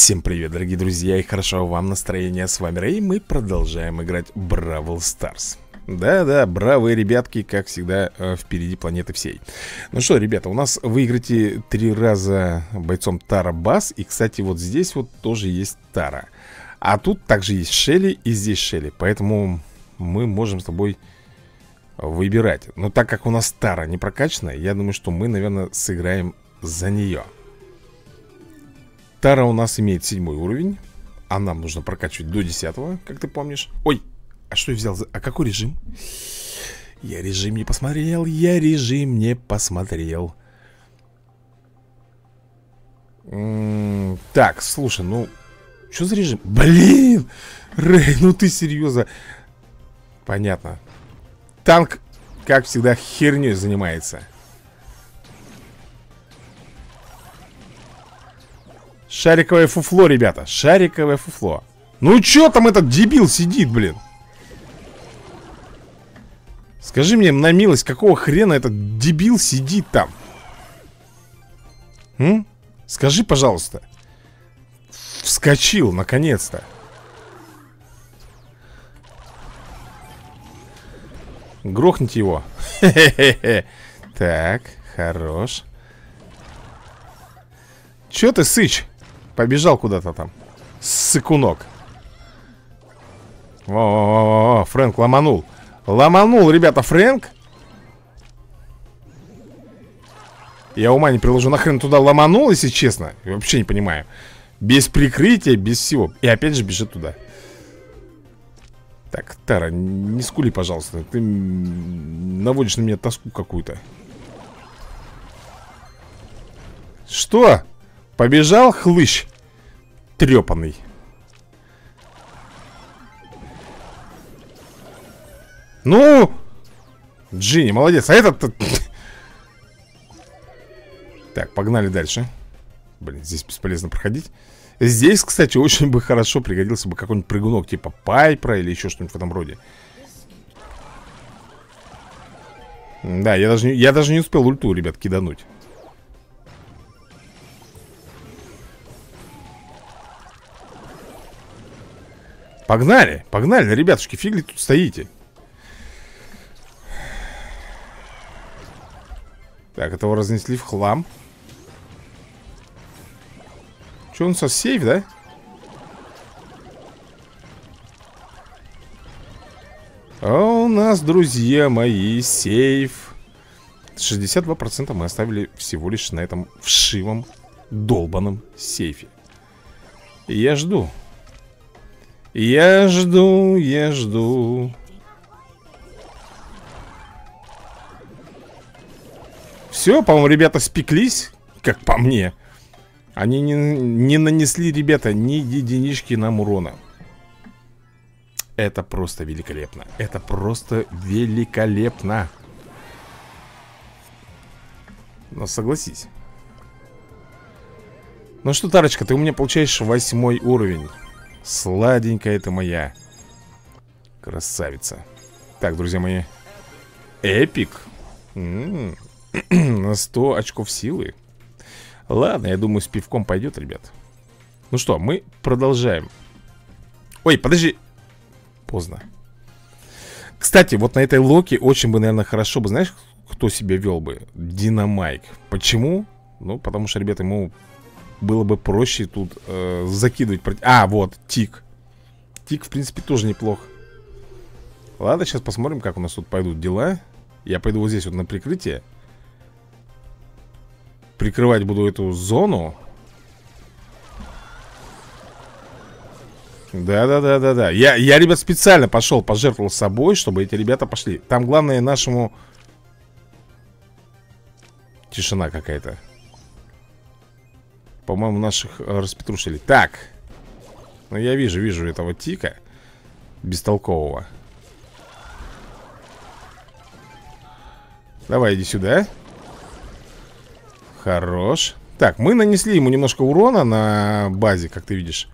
Всем привет, дорогие друзья, и хорошего вам настроения. С вами Рэй, мы продолжаем играть Бравл Старс. Да-да, бравые ребятки, как всегда, впереди планеты всей. Ну что, ребята, у нас выиграйте 3 раза бойцом Тара Бас. И, кстати, вот здесь вот тоже есть Тара. А тут также есть Шелли и здесь Шелли. Поэтому мы можем с тобой выбирать. Но так как у нас Тара не прокачанная, я думаю, что мы, наверное, сыграем за нее. Тара у нас имеет 7 уровень, а нам нужно прокачивать до 10, как ты помнишь. Ой, а что я взял? А какой режим? Я режим не посмотрел, Так, слушай, ну что за режим? Блин, Рэй, ну ты серьезно? Понятно. Танк, как всегда, херней занимается. Шариковое фуфло, ребята. Шариковое фуфло. Ну чё там этот дебил сидит, блин? Скажи мне на милость, какого хрена этот дебил сидит там? Скажи, пожалуйста. Вскочил, наконец-то. Грохните его. Хе-хе-хе. Так, хорош. Чё ты, сыч? Побежал куда-то там. Сыкунок. О, Фрэнк ломанул. Ломанул, ребята, Фрэнк. Я ума не приложу, нахрен туда ломанул, если честно. Я вообще не понимаю. Без прикрытия, без всего. И опять же бежит туда. Так, Тара, не скули, пожалуйста. Ты наводишь на меня тоску какую-то. Что? Побежал хлыщ трепанный. Ну, Джинни, молодец. А этот... Так, погнали дальше. Блин, здесь бесполезно проходить. Здесь, кстати, очень бы хорошо пригодился бы какой-нибудь прыгунок типа Пайпера или еще что-нибудь в этом роде. Да, я даже не успел ульту, ребят, кидануть. Погнали, погнали, ребятушки, фиг ли тут стоите? Так, этого разнесли в хлам. Че, он со сейф, да? А у нас, друзья мои, сейф. 62% мы оставили всего лишь на этом вшивом, долбаном сейфе. И я жду. Я жду, я жду. Все, по-моему, ребята спеклись, как по мне. Они не нанесли, ребята, ни единички нам урона. Это просто великолепно. Это просто великолепно. Но согласись. Ну что, Тарочка, ты у меня получаешь 8 уровень. Сладенькая ты моя. Красавица. Так, друзья мои. Эпик. На 100 очков силы. Ладно, я думаю, с пивком пойдет, ребят. Ну что, мы продолжаем. Ой, подожди. Поздно. Кстати, вот на этой локе очень бы, наверное, хорошо бы, знаешь, кто себя вел бы? Динамайк. Почему? Ну, потому что, ребята, ему было бы проще тут закидывать. А, вот, Тик. Тик, в принципе, тоже неплохо. Ладно, сейчас посмотрим, как у нас тут пойдут дела. Я пойду вот здесь вот на прикрытие. Прикрывать буду эту зону. Да. Я, ребят, специально пошел, пожертвовал собой, чтобы эти ребята пошли. Там главное нашему... Тишина какая-то. По-моему, наших распетрушили. Так. Ну, я вижу этого Тика бестолкового. Давай, иди сюда. Хорош. Так, мы нанесли ему немножко урона на базе, как ты видишь.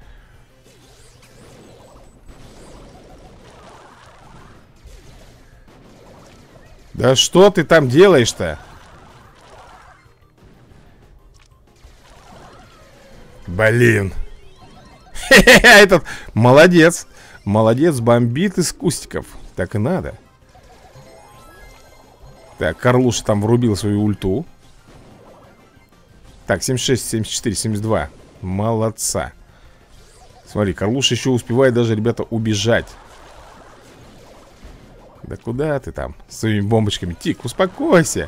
Да что ты там делаешь-то? Блин. Этот, молодец. Молодец, бомбит из кустиков. Так и надо. Так, Карлуша там врубил свою ульту. Так, 76, 74, 72. Молодца. Смотри, Карлуша еще успевает даже, ребята, убежать. Да куда ты там с своими бомбочками? Тик, успокойся.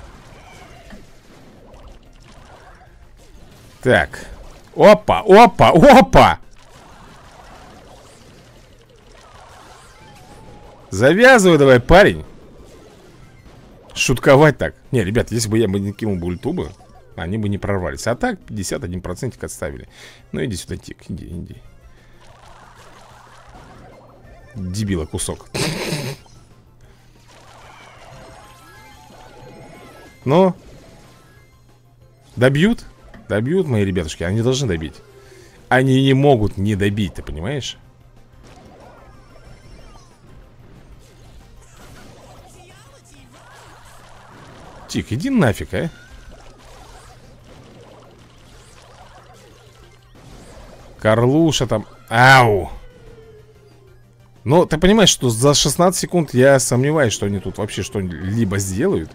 Так. Опа, опа, опа. Завязывай давай, парень. Шутковать так. Не, ребят, если бы я бы не кинул бы ульту бы, они бы не прорвались. А так 51% отставили. Ну иди сюда, Тик, иди, иди. Дебила кусок. Ну? Добьют? Добьют мои ребятушки, они должны добить. Они не могут не добить, ты понимаешь? Тик, иди нафиг, а. Карлуша там. Ау. Но ты понимаешь, что за 16 секунд я сомневаюсь, что они тут вообще что-либо сделают.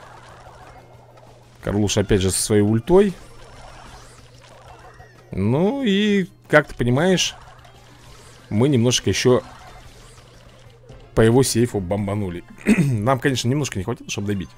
Карлуша опять же со своей ультой. Ну и, как ты понимаешь, мы немножко еще по его сейфу бомбанули. Нам, конечно, немножко не хватило, чтобы добить.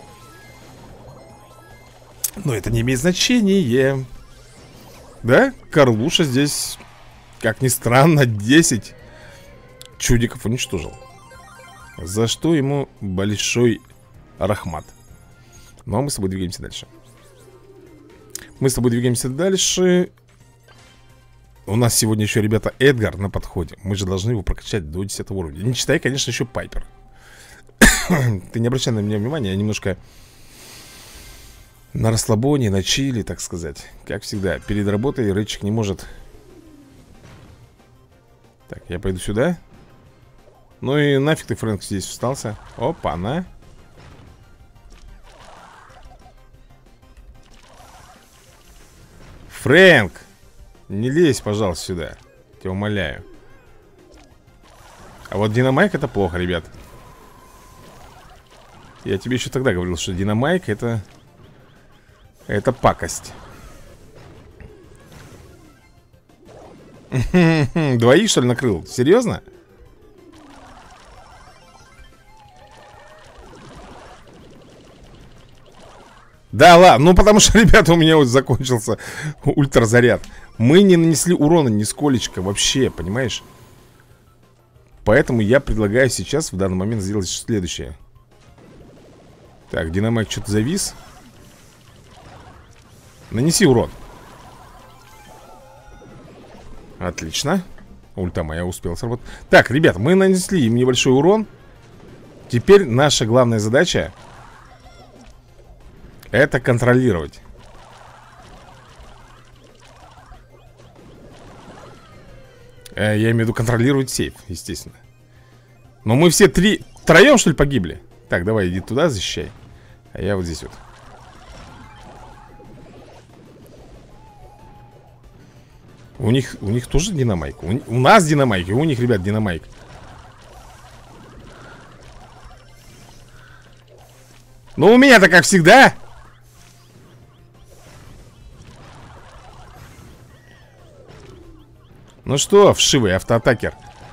Но это не имеет значения. Да, Карлуша здесь, как ни странно, 10 чудиков уничтожил. За что ему большой рахмат. Ну а мы с тобой двигаемся дальше. Мы с тобой двигаемся дальше. У нас сегодня еще, ребята, Эдгар на подходе. Мы же должны его прокачать до 10 уровня. Не читай, конечно, еще Пайпер. Ты не обращай на меня внимания, я немножко на расслабоне, на чили, так сказать. Как всегда, перед работой Рэдчик не может. Так, я пойду сюда. Ну и нафиг ты, Фрэнк, здесь встался. Опа-на. Фрэнк! Не лезь, пожалуйста, сюда. Тебя умоляю. А вот Динамайк это плохо, ребят. Я тебе еще тогда говорил, что Динамайк это пакость. Двоих, что ли, накрыл? Серьезно? Да ладно, ну потому что, ребята, у меня вот закончился ультразаряд. Мы не нанесли урона нисколечко вообще, понимаешь? Поэтому я предлагаю сейчас в данный момент сделать следующее. Так, Динамайк что-то завис. Нанеси урон. Отлично. Ульта моя успела сработать. Так, ребят, мы нанесли им небольшой урон. Теперь наша главная задача — это контролировать. Я имею в виду контролировать сейф, естественно. Но мы все троем, что ли, погибли? Так, давай, иди туда, защищай. А я вот здесь вот. У них тоже Динамайк. У нас Динамайк, и у них, ребят, Динамайк. Ну, у меня-то как всегда. Ну что, вшивый автоатакер.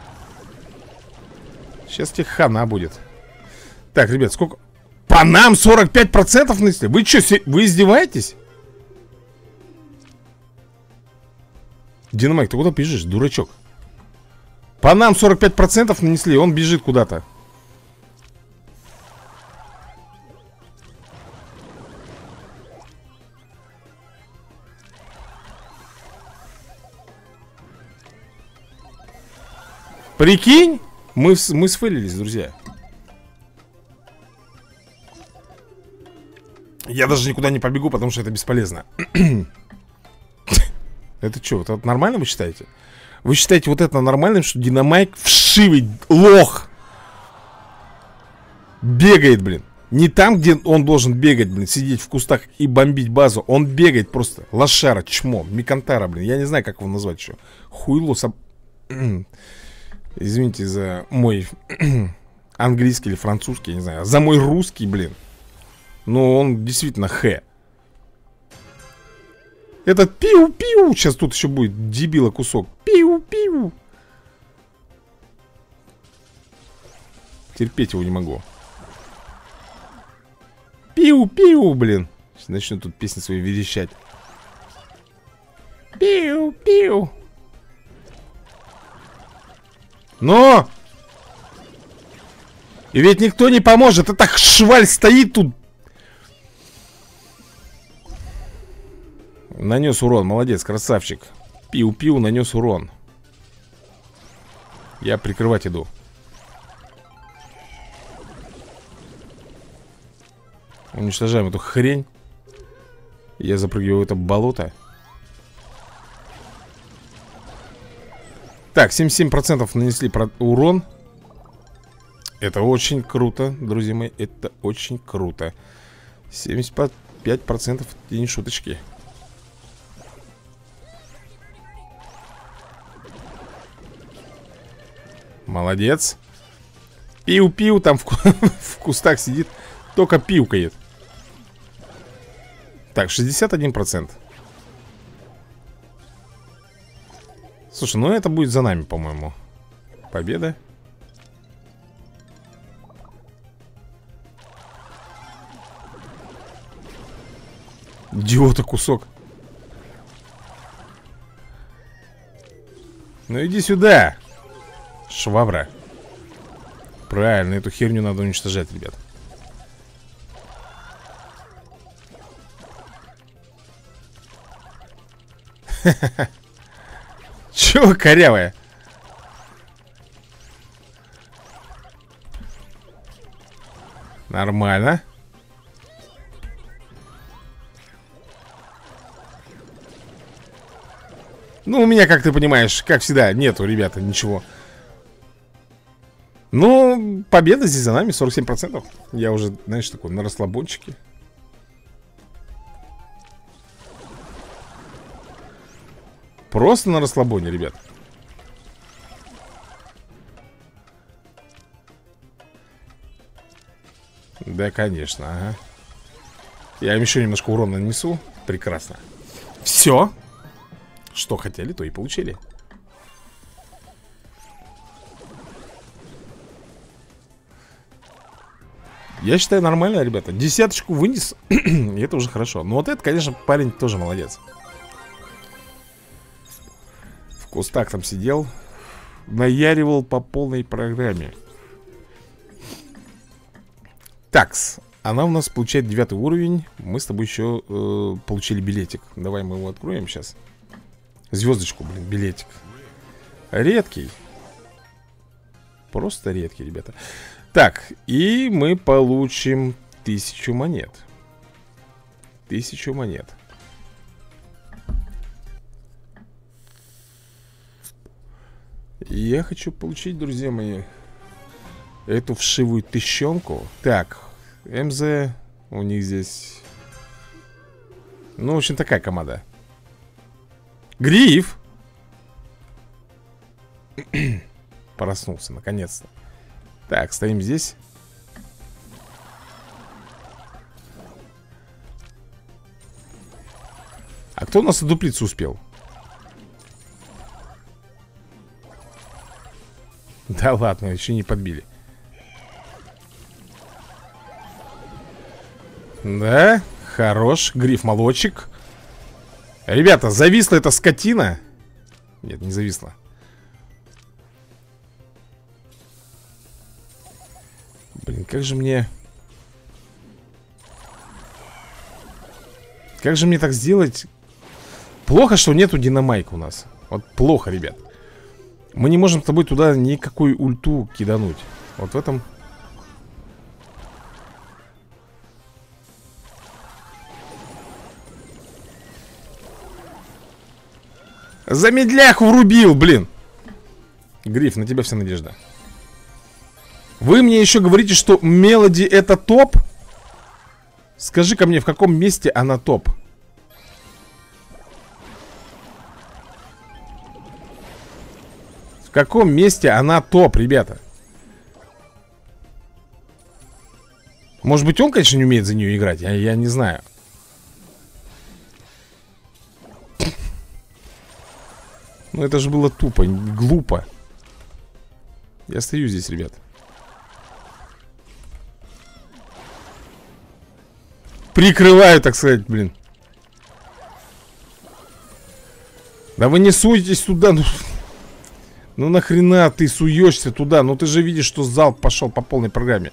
Сейчас тебе хана будет. Так, ребят, сколько? По нам 45% нанесли? Вы что, вы издеваетесь? Динамайк, ты куда бежишь, дурачок? По нам 45% нанесли, он бежит куда-то. Прикинь, мы сфейлились, друзья. Я даже никуда не побегу, потому что это бесполезно. Это что, вот это нормально вы считаете? Вы считаете вот это нормальным, что Динамайк вшивый лох бегает, блин? Не там, где он должен бегать, блин, сидеть в кустах и бомбить базу. Он бегает просто. Лошара, чмо, микантара, блин. Я не знаю, как его назвать еще. Хуйло Извините за мой английский или французский, я не знаю. За мой русский, блин. Но он действительно х. Этот пиу-пиу. Сейчас тут еще будет дебила кусок. Пиу-пиу. Терпеть его не могу. Пиу-пиу, блин. Сейчас начну тут песни свои верещать. Пиу-пиу. Но! И ведь никто не поможет. Это шваль стоит тут. Нанес урон, молодец, красавчик. Пиу-пиу нанес урон. Я прикрывать иду. Уничтожаем эту хрень. Я запрыгиваю в это болото. Так, 77% нанесли урон. Это очень круто, друзья мои. Это очень круто. 75% это не шуточки. Молодец. Пиу-пиу там в кустах сидит. Только пиукает. Так, 61%. Слушай, ну это будет за нами, по-моему. Победа. Идиота кусок. Ну иди сюда, швабра. Правильно, эту херню надо уничтожать, ребят. Чё корявая? Нормально. Ну, у меня, как ты понимаешь, как всегда, нету, ребята, ничего. Ну, победа здесь за нами, 47%. Я уже, знаешь, такой на расслабончике. Просто на расслабоне, ребят. Да, конечно, ага. Я им еще немножко урона нанесу. Прекрасно. Все. Что хотели, то и получили. Я считаю, нормально, ребята. 10-очку вынес. И это уже хорошо. Но вот это, конечно, парень тоже молодец. В кустах там сидел. Наяривал по полной программе. Такс. Она у нас получает 9 уровень. Мы с тобой еще получили билетик. Давай мы его откроем сейчас. Звездочку, блин, билетик. Редкий. Просто редкий, ребята. Так, и мы получим 1000 монет. 1000 монет. Я хочу получить, друзья мои, эту вшивую тыщенку. Так, МЗ у них здесь. Ну, в общем, такая команда. Гриф! Проснулся, наконец-то. Так, стоим здесь. А кто у нас дуплицу успел? Да ладно, еще не подбили. Да, хорош, гриф-молодчик. Ребята, зависла эта скотина. Нет, не зависла. Блин, как же мне... Как же мне так сделать? Плохо, что нету динамайка у нас. Вот плохо, ребят. Мы не можем с тобой туда никакую ульту кидануть. Вот в этом... Замедлях врубил, блин. Гриф, на тебя вся надежда. Вы мне еще говорите, что Мелоди это топ? Скажи-ка мне, в каком месте она топ? В каком месте она топ, ребята? Может быть, он, конечно, не умеет за нее играть. Я не знаю. Ну, это же было тупо, глупо. Я стою здесь, ребят. Прикрываю, так сказать, блин. Да вы не суетесь туда. Ну нахрена ты суешься туда? Ну ты же видишь, что залп пошел по полной программе.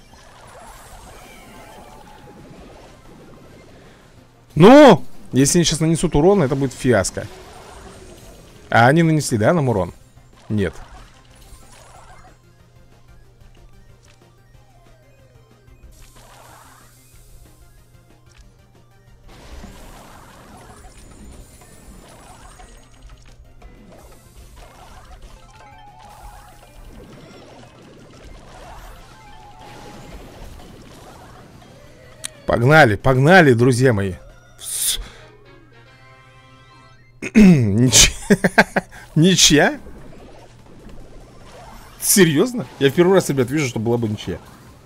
Ну, если они сейчас нанесут урон, это будет фиаско. А они нанесли, да, нам урон? Нет. Погнали, погнали, друзья мои. Ничья? Серьезно? Я в первый раз, ребят, вижу, что была бы ничья.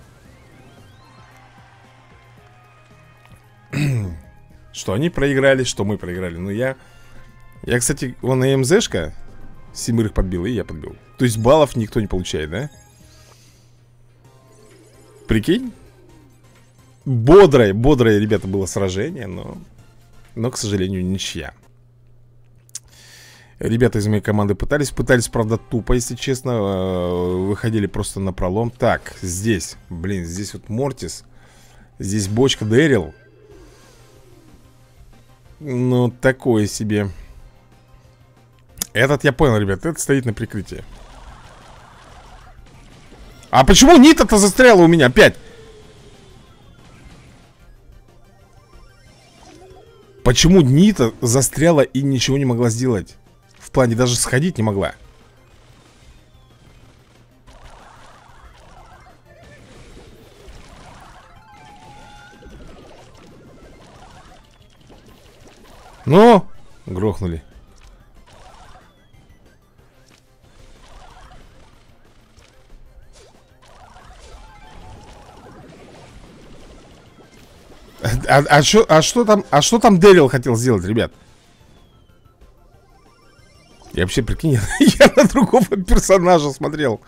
Что они проиграли, что мы проиграли. Ну я, кстати, вон на МЗшка 7 подбил, и я подбил. То есть баллов никто не получает, да? Прикинь? Бодрое, ребята, было сражение, но, к сожалению, ничья. Ребята из моей команды пытались, правда, тупо, если честно. Выходили просто на пролом. Так, здесь, блин, здесь вот Мортис. Здесь бочка Дэрил. Ну, такое себе. Этот я понял, ребят, этот стоит на прикрытии. А почему Нита-то застряла у меня опять? Почему Нита застряла и ничего не могла сделать? В плане даже сходить не могла. Ну, грохнули. А что там Дэрил хотел сделать, ребят? Я вообще, прикинь, я на другого персонажа смотрел.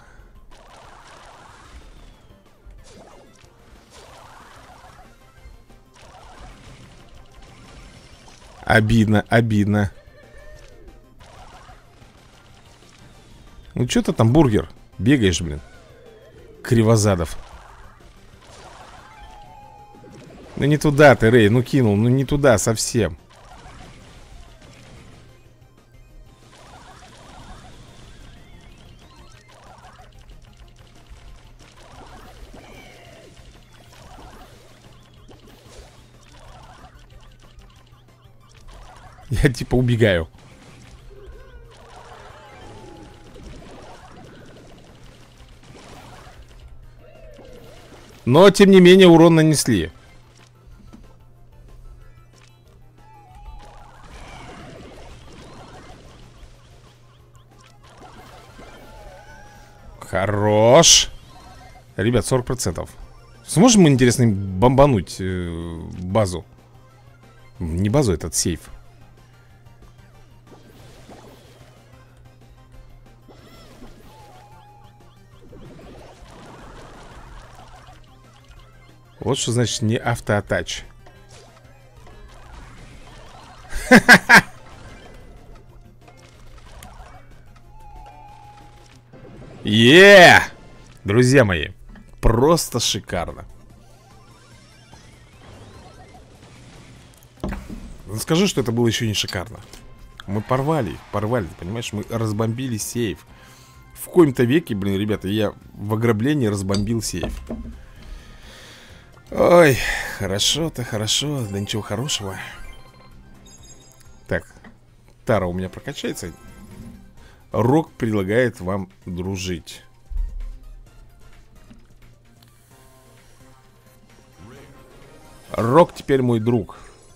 Обидно, обидно. Ну что ты там, бургер? Бегаешь, блин. Кривозадов. Ну не туда ты, Рэй, ну кинул. Ну не туда совсем. Я типа убегаю. Но, тем не менее, урон нанесли. Хорош. Ребят, 40%. Сможем мы, интересно, бомбануть базу? Не базу, этот сейф. Вот что значит не автоатач. Друзья мои, просто шикарно. Скажи, что это было еще не шикарно. Мы порвали, ты понимаешь? Мы разбомбили сейф. В коем-то веке, блин, ребята, я в ограблении разбомбил сейф. Ой, хорошо-то, хорошо, да ничего хорошего. Так, Тара у меня прокачается. Рок предлагает вам дружить. Рок теперь мой друг.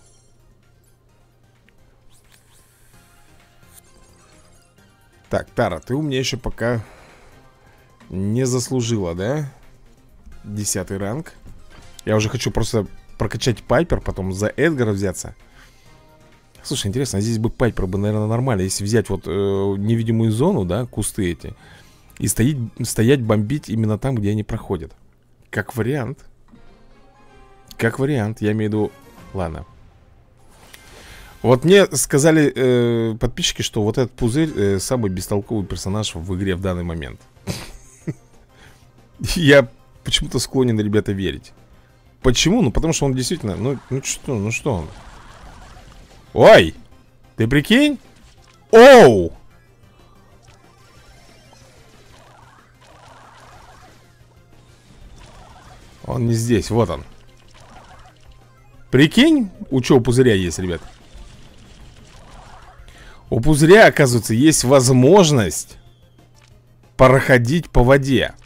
Так, Тара, ты у меня еще пока не заслужила, да? 10-й ранг. Я уже хочу просто прокачать Пайпер, потом за Эдгара взяться. Слушай, интересно, а здесь бы Пайпер бы, наверное, нормально. Если взять вот невидимую зону, да, кусты эти, и стоять бомбить именно там, где они проходят. Как вариант. Как вариант, я имею в виду. Ладно. Вот мне сказали подписчики, что вот этот пузырь самый бестолковый персонаж в игре в данный момент. Я почему-то склонен, ребята, верить. Почему? Ну потому что он действительно. Ну что он? Ой! Ты прикинь? Оу! Он не здесь, вот он. Прикинь, у чего пузыря есть, ребят. У пузыря, оказывается, есть возможность проходить по воде.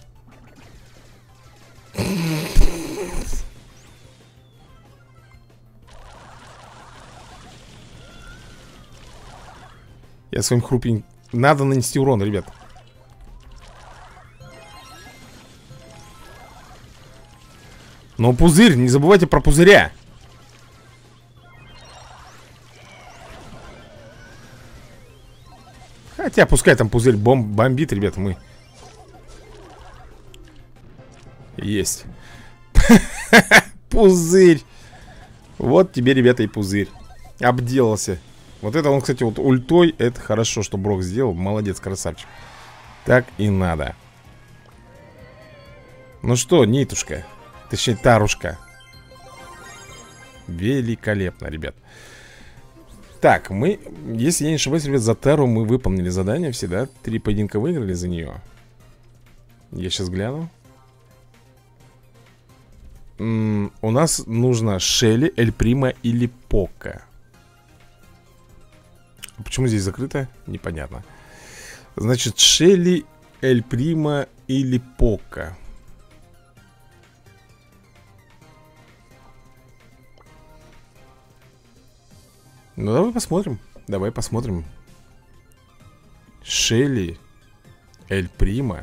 Я своим хрупеньким... Надо нанести урон, ребят. Но пузырь, не забывайте про пузыря. Хотя пускай там пузырь бомбит, ребята, мы. Есть. Пузырь. Вот тебе, ребята, и пузырь. Обделался. Вот это он, кстати, вот ультой. Это хорошо, что Брок сделал. Молодец, красавчик. Так и надо. Ну что, Нитушка. Точнее, Тарушка. Великолепно, ребят. Так, мы, если я не ошибаюсь, ребят, за Тару мы выполнили задание все, да? 3 поединка выиграли за нее. Я сейчас гляну. У нас нужно Шелли, Эль Прима или Пока. Почему здесь закрыто? Непонятно. Значит, Шелли, Эль Прима или Пока. Ну, давай посмотрим. Давай посмотрим. Шелли, Эль Прима.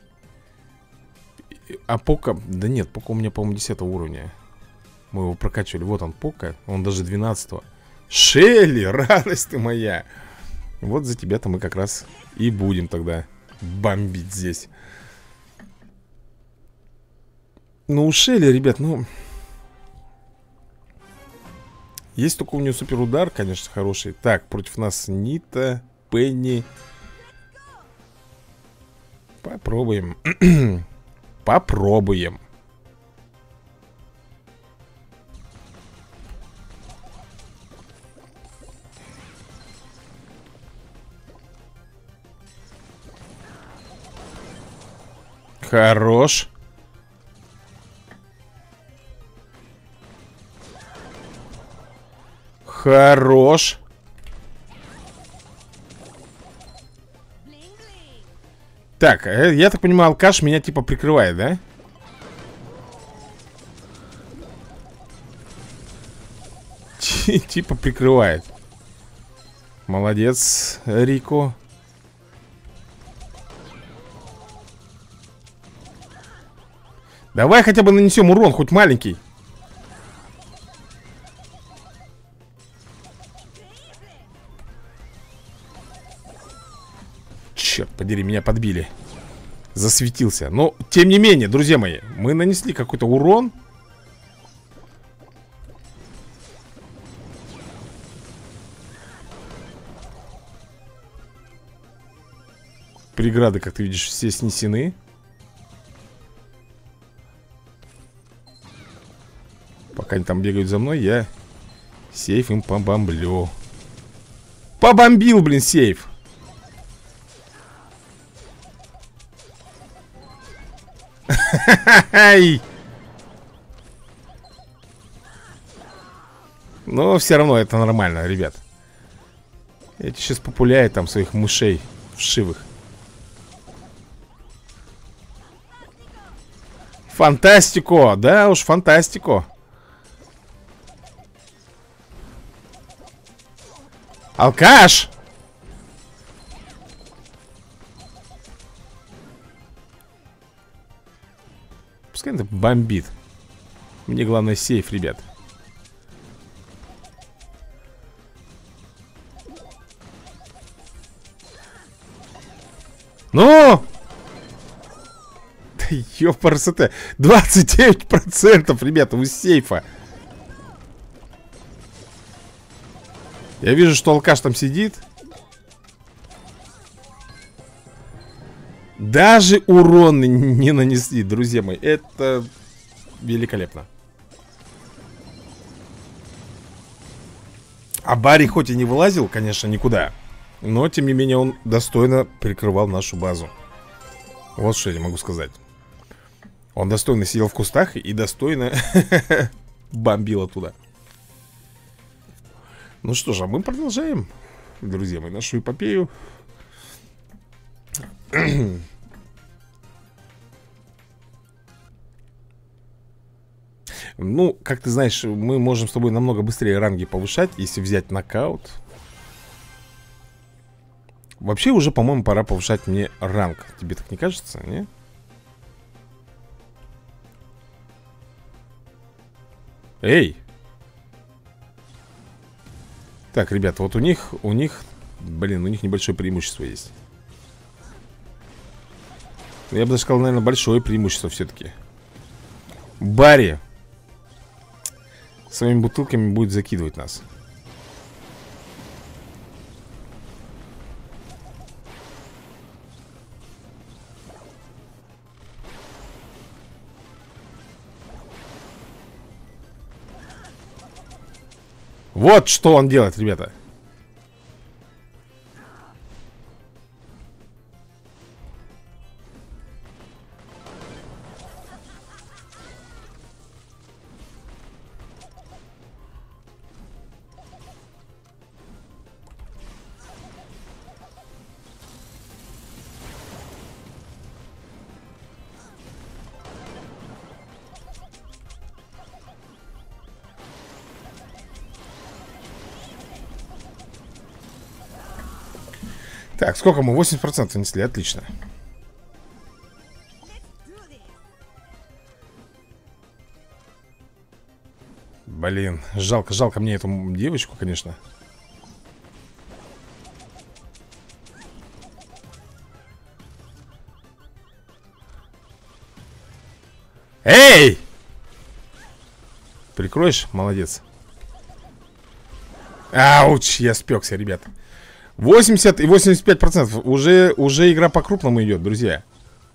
А Пока... Да нет, Пока у меня, по-моему, 10 уровня. Мы его прокачивали. Вот он, Пока. Он даже 12-го. Шелли, радость ты моя. Вот за тебя-то мы как раз и будем тогда бомбить здесь. Ну, у Шелли, ребят, ну... Есть только у нее суперудар, конечно, хороший. Так, против нас Нита, Пенни. Попробуем. Попробуем. Хорош. Хорош. Так, я так понимаю, алкаш меня типа прикрывает, да? Типа прикрывает. Молодец, Рико. Давай хотя бы нанесем урон, хоть маленький. Черт подери, меня подбили. Засветился. Но, тем не менее, друзья мои, мы нанесли какой-то урон. Преграды, как ты видишь, все снесены. Пока они там бегают за мной, я сейф им побомблю. Побомбил, блин, сейф. Но все равно это нормально, ребят. Эти сейчас популяют там своих мышей вшивых. Фантастико, да уж, фантастико. Алкаш! Пускай это бомбит. Мне главное сейф, ребят. Ну! Да ёпарасоте. 29%, ребята, у сейфа. Я вижу, что алкаш там сидит. Даже урон не нанесли, друзья мои. Это великолепно. А Барри хоть и не вылазил, конечно, никуда, но, тем не менее, он достойно прикрывал нашу базу. Вот что я могу сказать. Он достойно сидел в кустах и достойно бомбил оттуда. Ну что же, а мы продолжаем, друзья мои, нашу эпопею. Ну, как ты знаешь, мы можем с тобой намного быстрее ранги повышать, если взять нокаут. Вообще уже, по-моему, пора повышать мне ранг. Тебе так не кажется, не? Эй! Так, ребята, вот у них, блин, у них небольшое преимущество есть. Я бы даже сказал, наверное, большое преимущество все-таки. Барри своими бутылками будет закидывать нас. Вот что он делает, ребята. Так, сколько мы? 80% несли, отлично. Блин, жалко мне эту девочку, конечно. Эй! Прикроешь? Молодец. Ауч, я спекся, ребят. 80 и 85%. Уже игра по-крупному идет, друзья.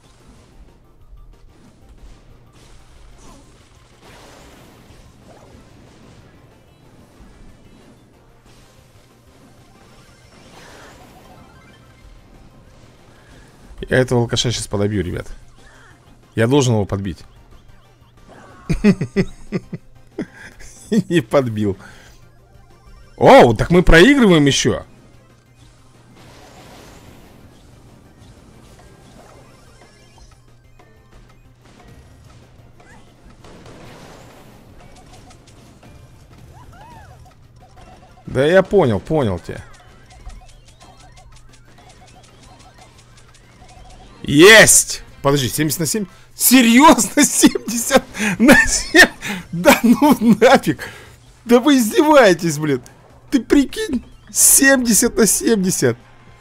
Я этого алкаша сейчас подобью, ребят. Я должен его подбить. Не подбил. О, так мы проигрываем еще. Да я понял тебя. Есть! Подожди, 70 на 7? Серьезно? 70 на 7? Да ну нафиг! Да вы издеваетесь, блин! Ты прикинь? 70 на 70!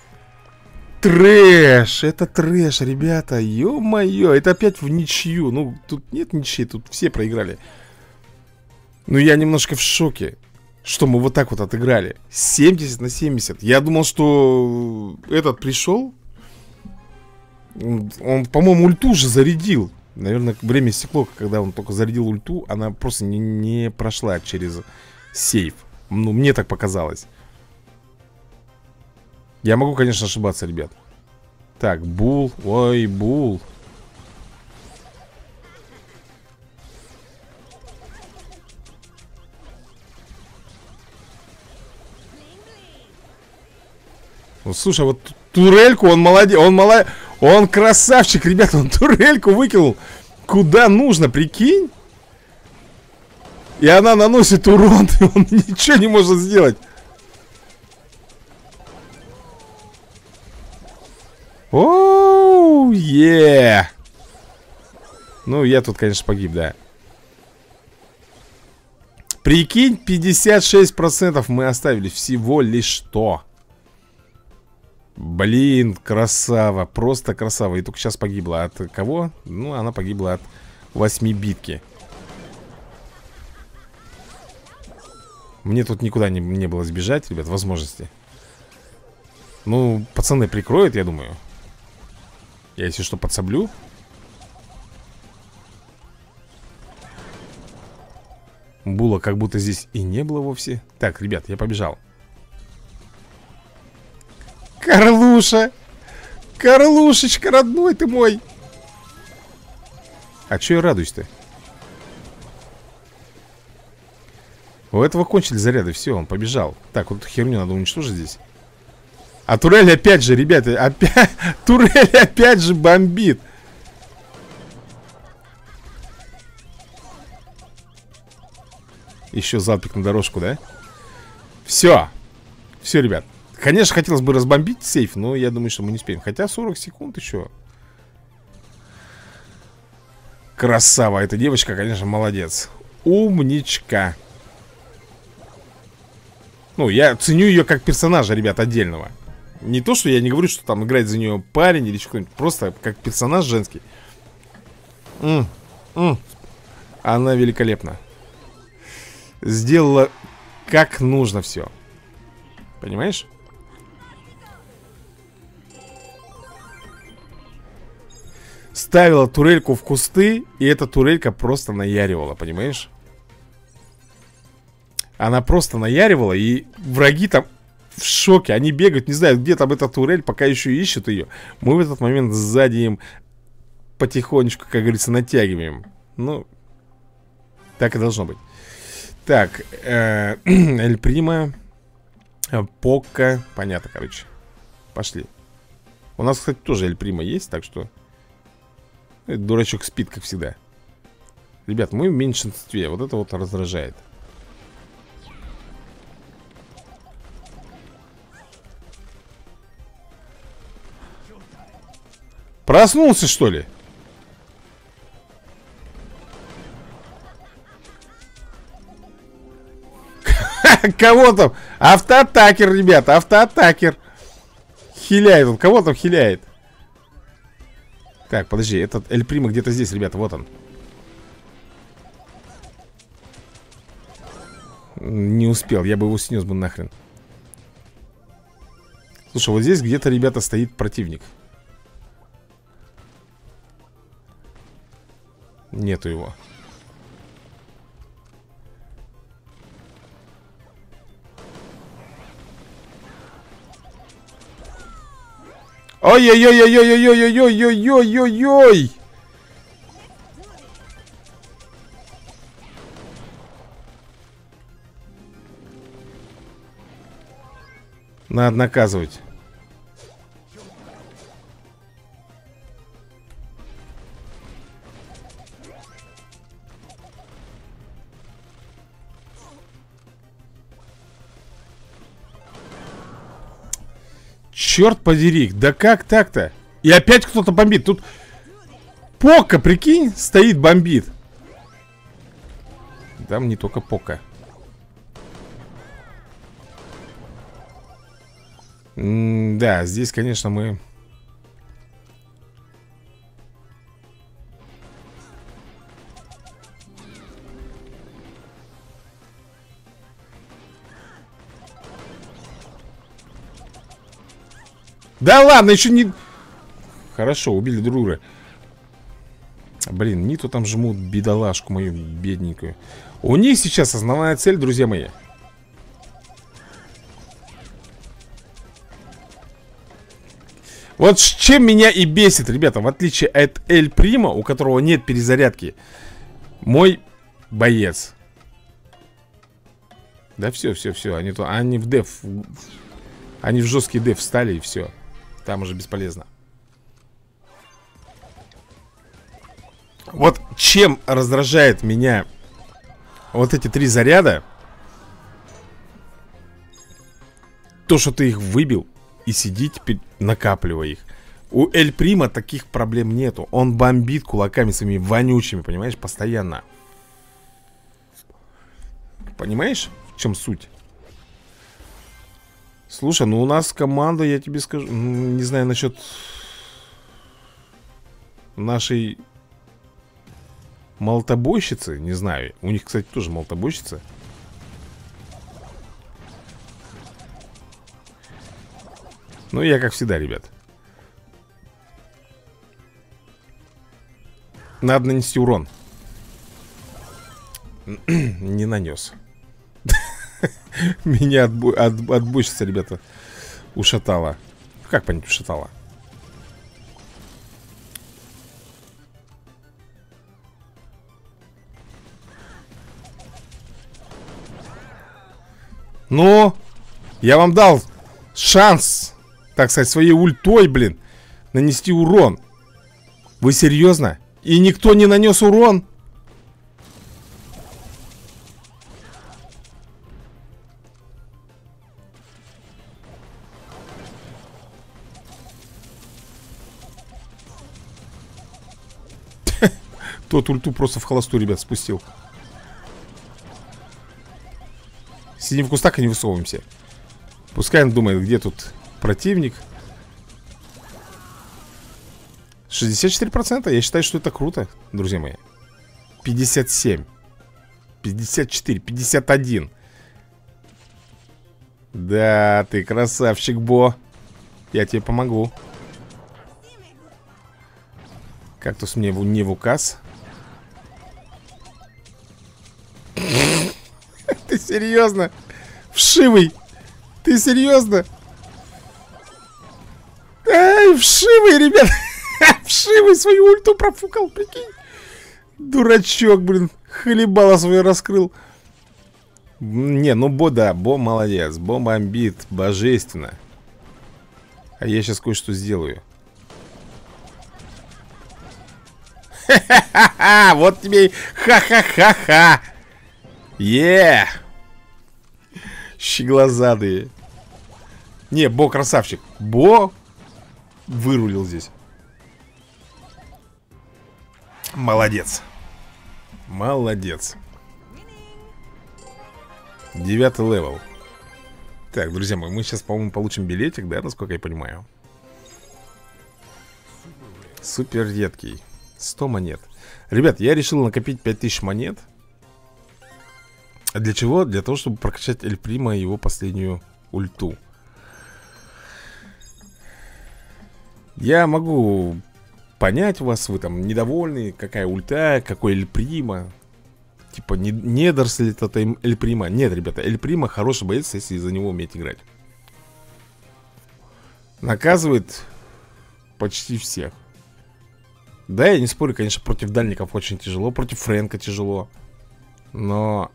Трэш! Это трэш, ребята! Ё-моё! Это опять в ничью! Ну, тут нет ничьи, тут все проиграли. Ну, я немножко в шоке, что мы вот так вот отыграли. 70 на 70. Я думал, что этот пришел. Он, по-моему, ульту уже зарядил. Наверное, время стекло, когда он только зарядил ульту, она просто не прошла через сейф. Ну, мне так показалось. Я могу, конечно, ошибаться, ребят. Так, Бул. Ой, Бул. Ну, слушай, вот турельку, он молодец. Он красавчик, ребята. Он турельку выкинул куда нужно, прикинь. И она наносит урон, и он ничего не может сделать. Оу, е. Ну, я тут, конечно, погиб, да. Прикинь, 56% мы оставили всего лишь что. Блин, красава, просто красава. И только сейчас погибла от кого? Ну, она погибла от 8-битки. Мне тут никуда не было сбежать, ребят, возможности. Ну, пацаны прикроют, я думаю. Я, если что, подсоблю. Була как будто здесь и не было вовсе. Так, ребят, я побежал. Карлуша! Карлушечка, родной ты мой! А чё я радуюсь-то? У этого кончили заряды, все, он побежал. Так, вот эту херню надо уничтожить здесь. А турель опять же, ребята, опять... Турель опять же бомбит. Еще залпик на дорожку, да? Все. Все, ребят. Конечно, хотелось бы разбомбить сейф, но я думаю, что мы не успеем. Хотя 40 секунд еще. Красава. Эта девочка, конечно, молодец. Умничка. Ну, я ценю ее как персонажа, ребят, отдельного. Не то, что я не говорю, что там играет за нее парень или что-нибудь. Просто как персонаж женский. Она великолепна. Сделала как нужно все. Понимаешь? Ставила турельку в кусты, и эта турелька просто наяривала, понимаешь? Она просто наяривала, и враги там в шоке. Они бегают, не знают, где там эта турель, пока еще ищут ее. Мы в этот момент сзади им потихонечку, как говорится, натягиваем. Ну, так и должно быть. Так, Эль Прима, Покка. Понятно, короче. Пошли. У нас, кстати, тоже Эль Прима есть, так что дурачок спит, как всегда. Ребят, мы в меньшинстве. Вот это вот раздражает. Проснулся, что ли? Кого там? Автоатакер, ребята, автоатакер. Хиляет он, кого там хиляет? Так, подожди, этот Эль Прима где-то здесь, ребята, вот он. Не успел, я бы его снес бы нахрен. Слушай, вот здесь где-то, ребята, стоит противник. Нету его. Ой-ой-ой-ой-ой-ой-ой-ой-ой-ой-ой-ой-ой! Надо наказывать. Черт подери, да как так-то? И опять кто-то бомбит. Тут Покка, прикинь, стоит, бомбит. Там не только Покка. Да, здесь, конечно, мы... Да ладно, еще не... Хорошо, убили друг друга. Блин, Ниту там жмут, бедолашку мою бедненькую. У них сейчас основная цель, друзья мои. Вот с чем меня и бесит, ребята. В отличие от Эль Прима, у которого нет перезарядки, мой боец. Да все. Они в деф. Они в жесткий деф встали и все. Там уже бесполезно. Вот чем раздражает меня вот эти 3 заряда. То, что ты их выбил и сиди теперь, накапливая их. У Эль Прима таких проблем нету. Он бомбит кулаками своими вонючими, понимаешь, постоянно. Понимаешь, в чем суть? Слушай, ну у нас команда, я тебе скажу, не знаю насчет нашей молотобойщицы, не знаю. У них, кстати, тоже молотобойщица. Ну, я как всегда, ребят. Надо нанести урон. Не нанес. Меня отбойщица, ребята, ушатала. Как понять, ушатала? Ну, я вам дал шанс, так сказать, своей ультой, блин, нанести урон. Вы серьезно? И никто не нанес урон? Тот ульту просто в холостую, ребят, спустил. Сидим в кустах и не высовываемся. Пускай он думает, где тут противник. 64%, я считаю, что это круто, друзья мои. 57 54, 51. Да, ты красавчик, Бо. Я тебе помогу. Кактус мне не в указ. Ты серьезно? Вшивый. Ты серьезно? Ай, вшивый, ребят. Вшивый свою ульту профукал, прикинь. Дурачок, блин. Хлебало свое раскрыл. Не, ну Бо, да, Бо молодец. Бо бомбит, божественно. А я сейчас кое-что сделаю. Ха-ха-ха-ха. Вот тебе и ха-ха-ха-ха. Е! Щеглазадые. Не, Бо красавчик. Бо вырулил здесь. Молодец. Молодец. 9 левел. Так, друзья мои, мы сейчас, по-моему, получим билетик, да, насколько я понимаю. Супер редкий. 100 монет. Ребят, я решил накопить 5000 монет. А для чего? Для того, чтобы прокачать Эль Прима и его последнюю ульту. Я могу понять вас, вы там недовольны, какая ульта, какой Эль Прима. Типа, не дорсли это Эль Прима. Нет, ребята, Эль Прима хороший боец, если за него уметь играть. Наказывает почти всех. Да, я не спорю, конечно, против дальников очень тяжело, против Фрэнка тяжело. Но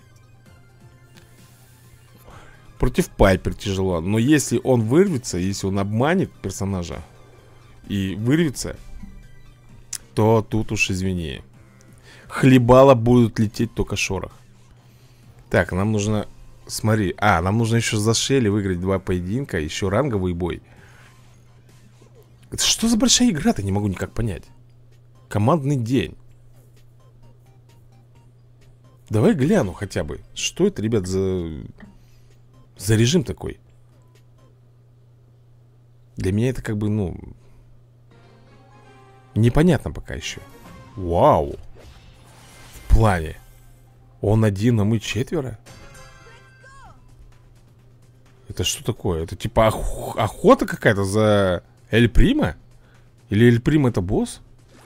против Пайпер тяжело. Но если он вырвется, если он обманет персонажа и вырвется, то тут уж извини. Хлебала будут лететь только шорох. Так, нам нужно... Смотри, нам нужно еще за Шелли выиграть 2 поединка. Еще ранговый бой. Это что за большая игра-то, не могу никак понять. Командный день. Давай гляну хотя бы. Что это, ребят, за режим такой? Для меня это как бы, ну, непонятно пока еще. Вау. В плане. Он один, а мы 4? Это что такое? Это типа охота какая-то за Эль Прима? Или Эль Прима это босс?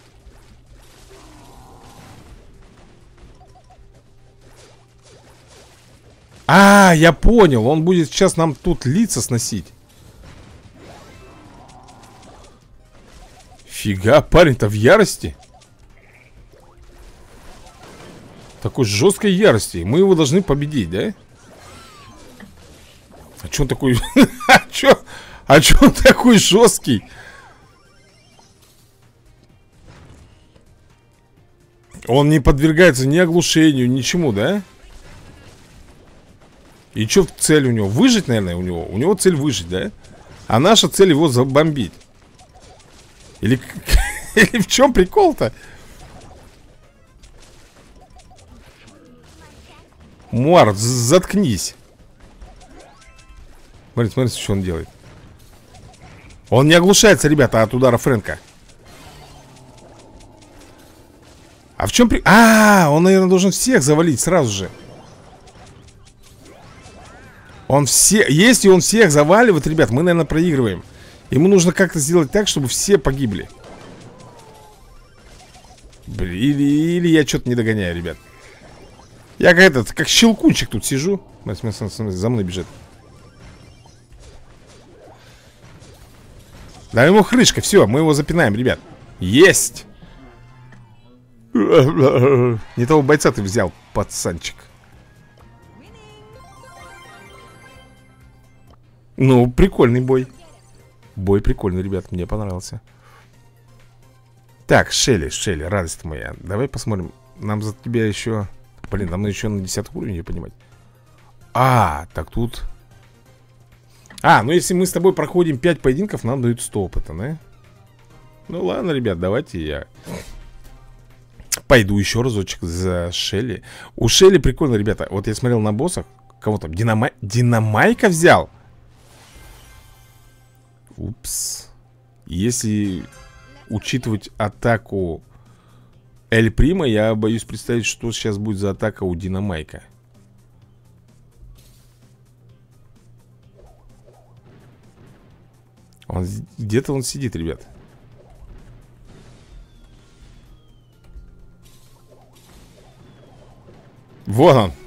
Я понял. Он будет сейчас нам тут лица сносить. Фига, парень-то в ярости. Такой жесткой ярости. Мы его должны победить, да? А че он такой... А че он такой жесткий? Он не подвергается ни оглушению, ничему, да? И что цель у него? Выжить, наверное, у него? У него цель выжить, да? А наша цель его забомбить. Или, или в чем прикол-то? Муар, заткнись. Смотрите, смотрите, что он делает. Он не оглушается, ребята, от удара Фрэнка. А в чем он, наверное, должен всех завалить сразу же. Он все... Если он всех заваливает, ребят, мы, наверное, проигрываем. Ему нужно как-то сделать так, чтобы все погибли. Блин, или я что-то не догоняю, ребят. Я как щелкунчик тут сижу. За мной бежит. Да ему хрышка, все, мы его запинаем, ребят. Есть! Не того бойца ты взял, пацанчик. Ну, прикольный бой. Бой прикольный, ребят, мне понравился. Так, Шелли, радость моя. Давай посмотрим. Нам за тебя еще... Блин, нам еще на 10 уровень, понимать. Так тут... ну если мы с тобой проходим 5 поединков, нам дают 100 опыта, да? Ну ладно, ребят, давайте я пойду еще разочек за Шелли. У Шелли прикольно, ребята. Вот я смотрел на боссах. Кого там? Динамайка взял? Упс. Если учитывать атаку Эль Прима, я боюсь представить, что сейчас будет за атака у Динамайка. Где-то он сидит, ребят. Вот он.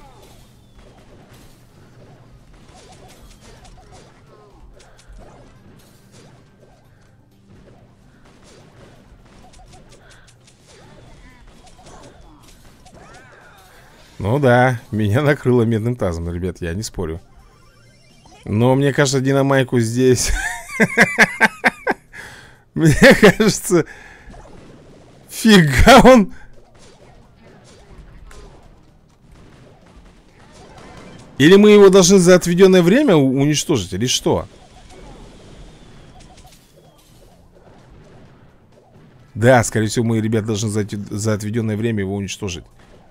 Ну да, меня накрыло медным тазом, ребят, я не спорю. Но мне кажется, Динамайку здесь... Мне кажется... Фига он... Или мы его должны за отведенное время уничтожить, или что? Да, скорее всего, мы, ребят, должны за отведенное время его уничтожить.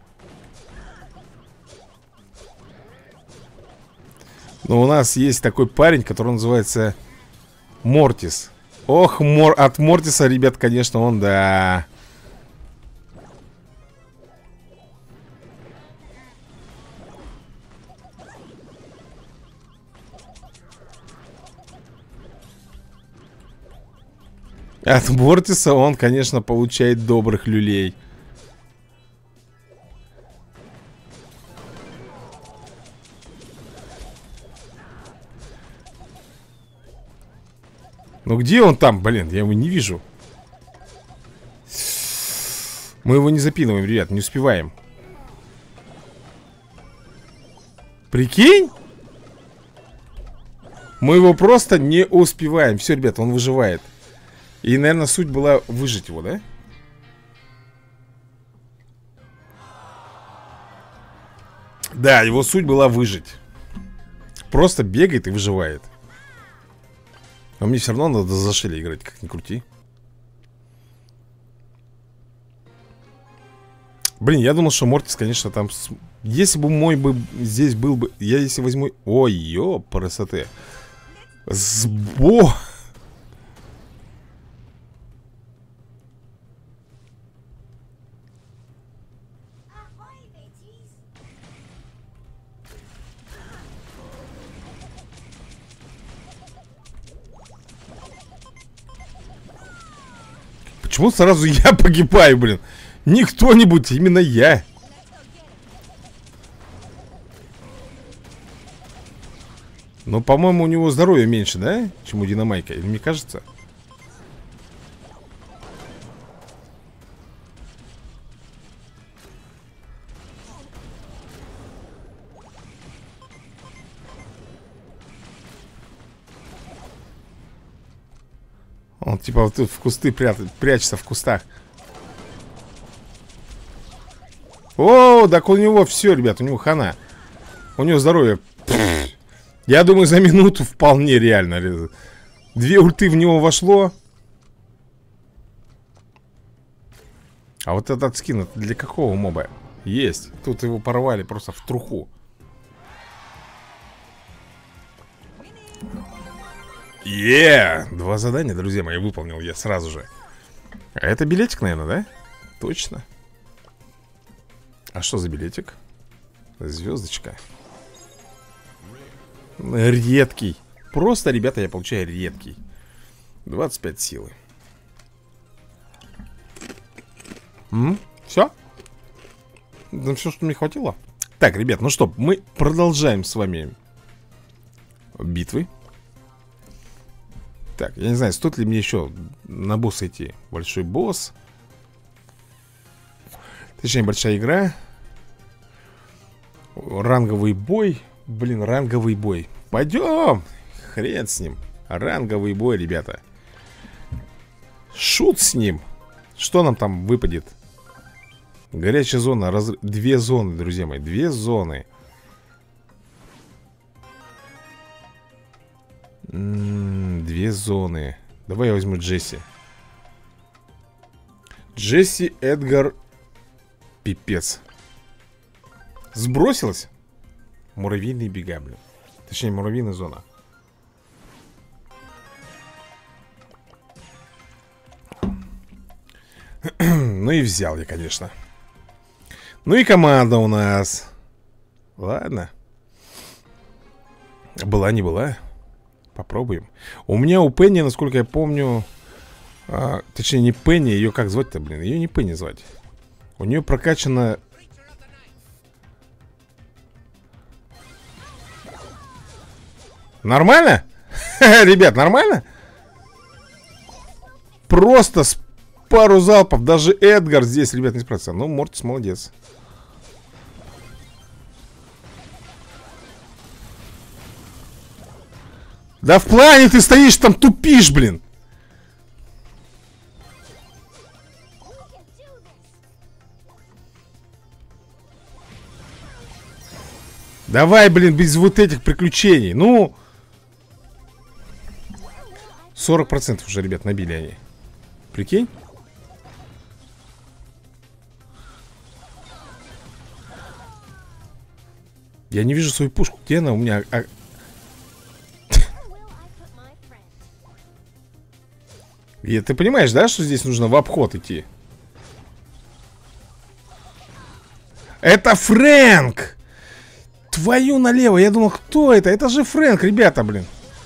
Но у нас есть такой парень, который называется Мортис. Ох, от Мортиса, ребят, конечно, он, да... От Мортиса он, конечно, получает добрых люлей. Ну где он там, блин, я его не вижу. Мы его не запинываем, ребят, не успеваем. Прикинь? Мы его просто не успеваем. Все, ребят, он выживает. И, наверное, суть была выжить его, да? Да, его суть была выжить. Просто бегает и выживает. Но мне все равно надо за Шелли играть, как ни крути. Блин, я думал, что Мортис, конечно, там... Если бы мой бы здесь был бы... Я если возьму... Ой, ёпрасоте. Сбо... Почему сразу я погибаю, блин? Не кто-нибудь, именно я. Но, по-моему, у него здоровья меньше, да? Чем у Динамайка, или мне кажется? Он типа вот тут в кусты прячется в кустах. О, так у него все, ребят, у него хана. У него здоровье. Я думаю, за минуту вполне реально. 2 ульты в него вошло. А вот этот скин, это для какого моба? Есть. Тут его порвали просто в труху. Два задания, друзья мои, выполнил я сразу же. А это билетик, наверное, да? Точно. А что за билетик? Звездочка. Редкий. Просто, ребята, я получаю редкий. 25 силы. Все? Ну, все, что мне хватило. Так, ребят, ну что, мы продолжаем с вами битвы. Так, я не знаю, стоит ли мне еще на босса идти. Большой босс. Точнее, большая игра. Ранговый бой. Блин, ранговый бой. Пойдем. Хрен с ним. Ранговый бой, ребята. Шут с ним. Что нам там выпадет? Горячая зона. Две зоны, друзья мои. Две зоны. Две зоны. Давай я возьму Джесси. Джесси, Эдгар. Пипец. Сбросилась? Муравьиные бега, блин. Точнее, муравьиная зона. Ну и взял я, конечно. Ну и команда у нас. Ладно. Была не была. Попробуем. У меня у Пенни, насколько я помню, точнее не Пенни, ее как звать-то, блин? Ее не Пенни звать. У нее прокачана... Нормально? Ребят, нормально? Просто с пару залпов. Даже Эдгар здесь, ребят, не справится. Ну, Мортис молодец. Да в плане ты стоишь там, тупишь, блин. Давай, блин, без вот этих приключений. Ну 40% уже, ребят, набили они. Прикинь. Я не вижу свою пушку. Где она у меня? И ты понимаешь, да, что здесь нужно в обход идти? Это Фрэнк! Твою налево, я думал, кто это? Это же Фрэнк, ребята, блин.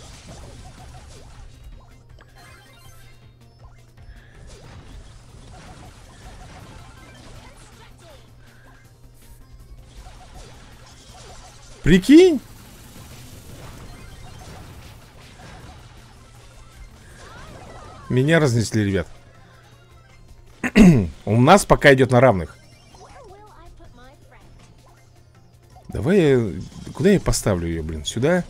Прикинь? Меня разнесли, ребят. У нас пока идет на равных. Давай я... Куда я поставлю ее, блин? Сюда?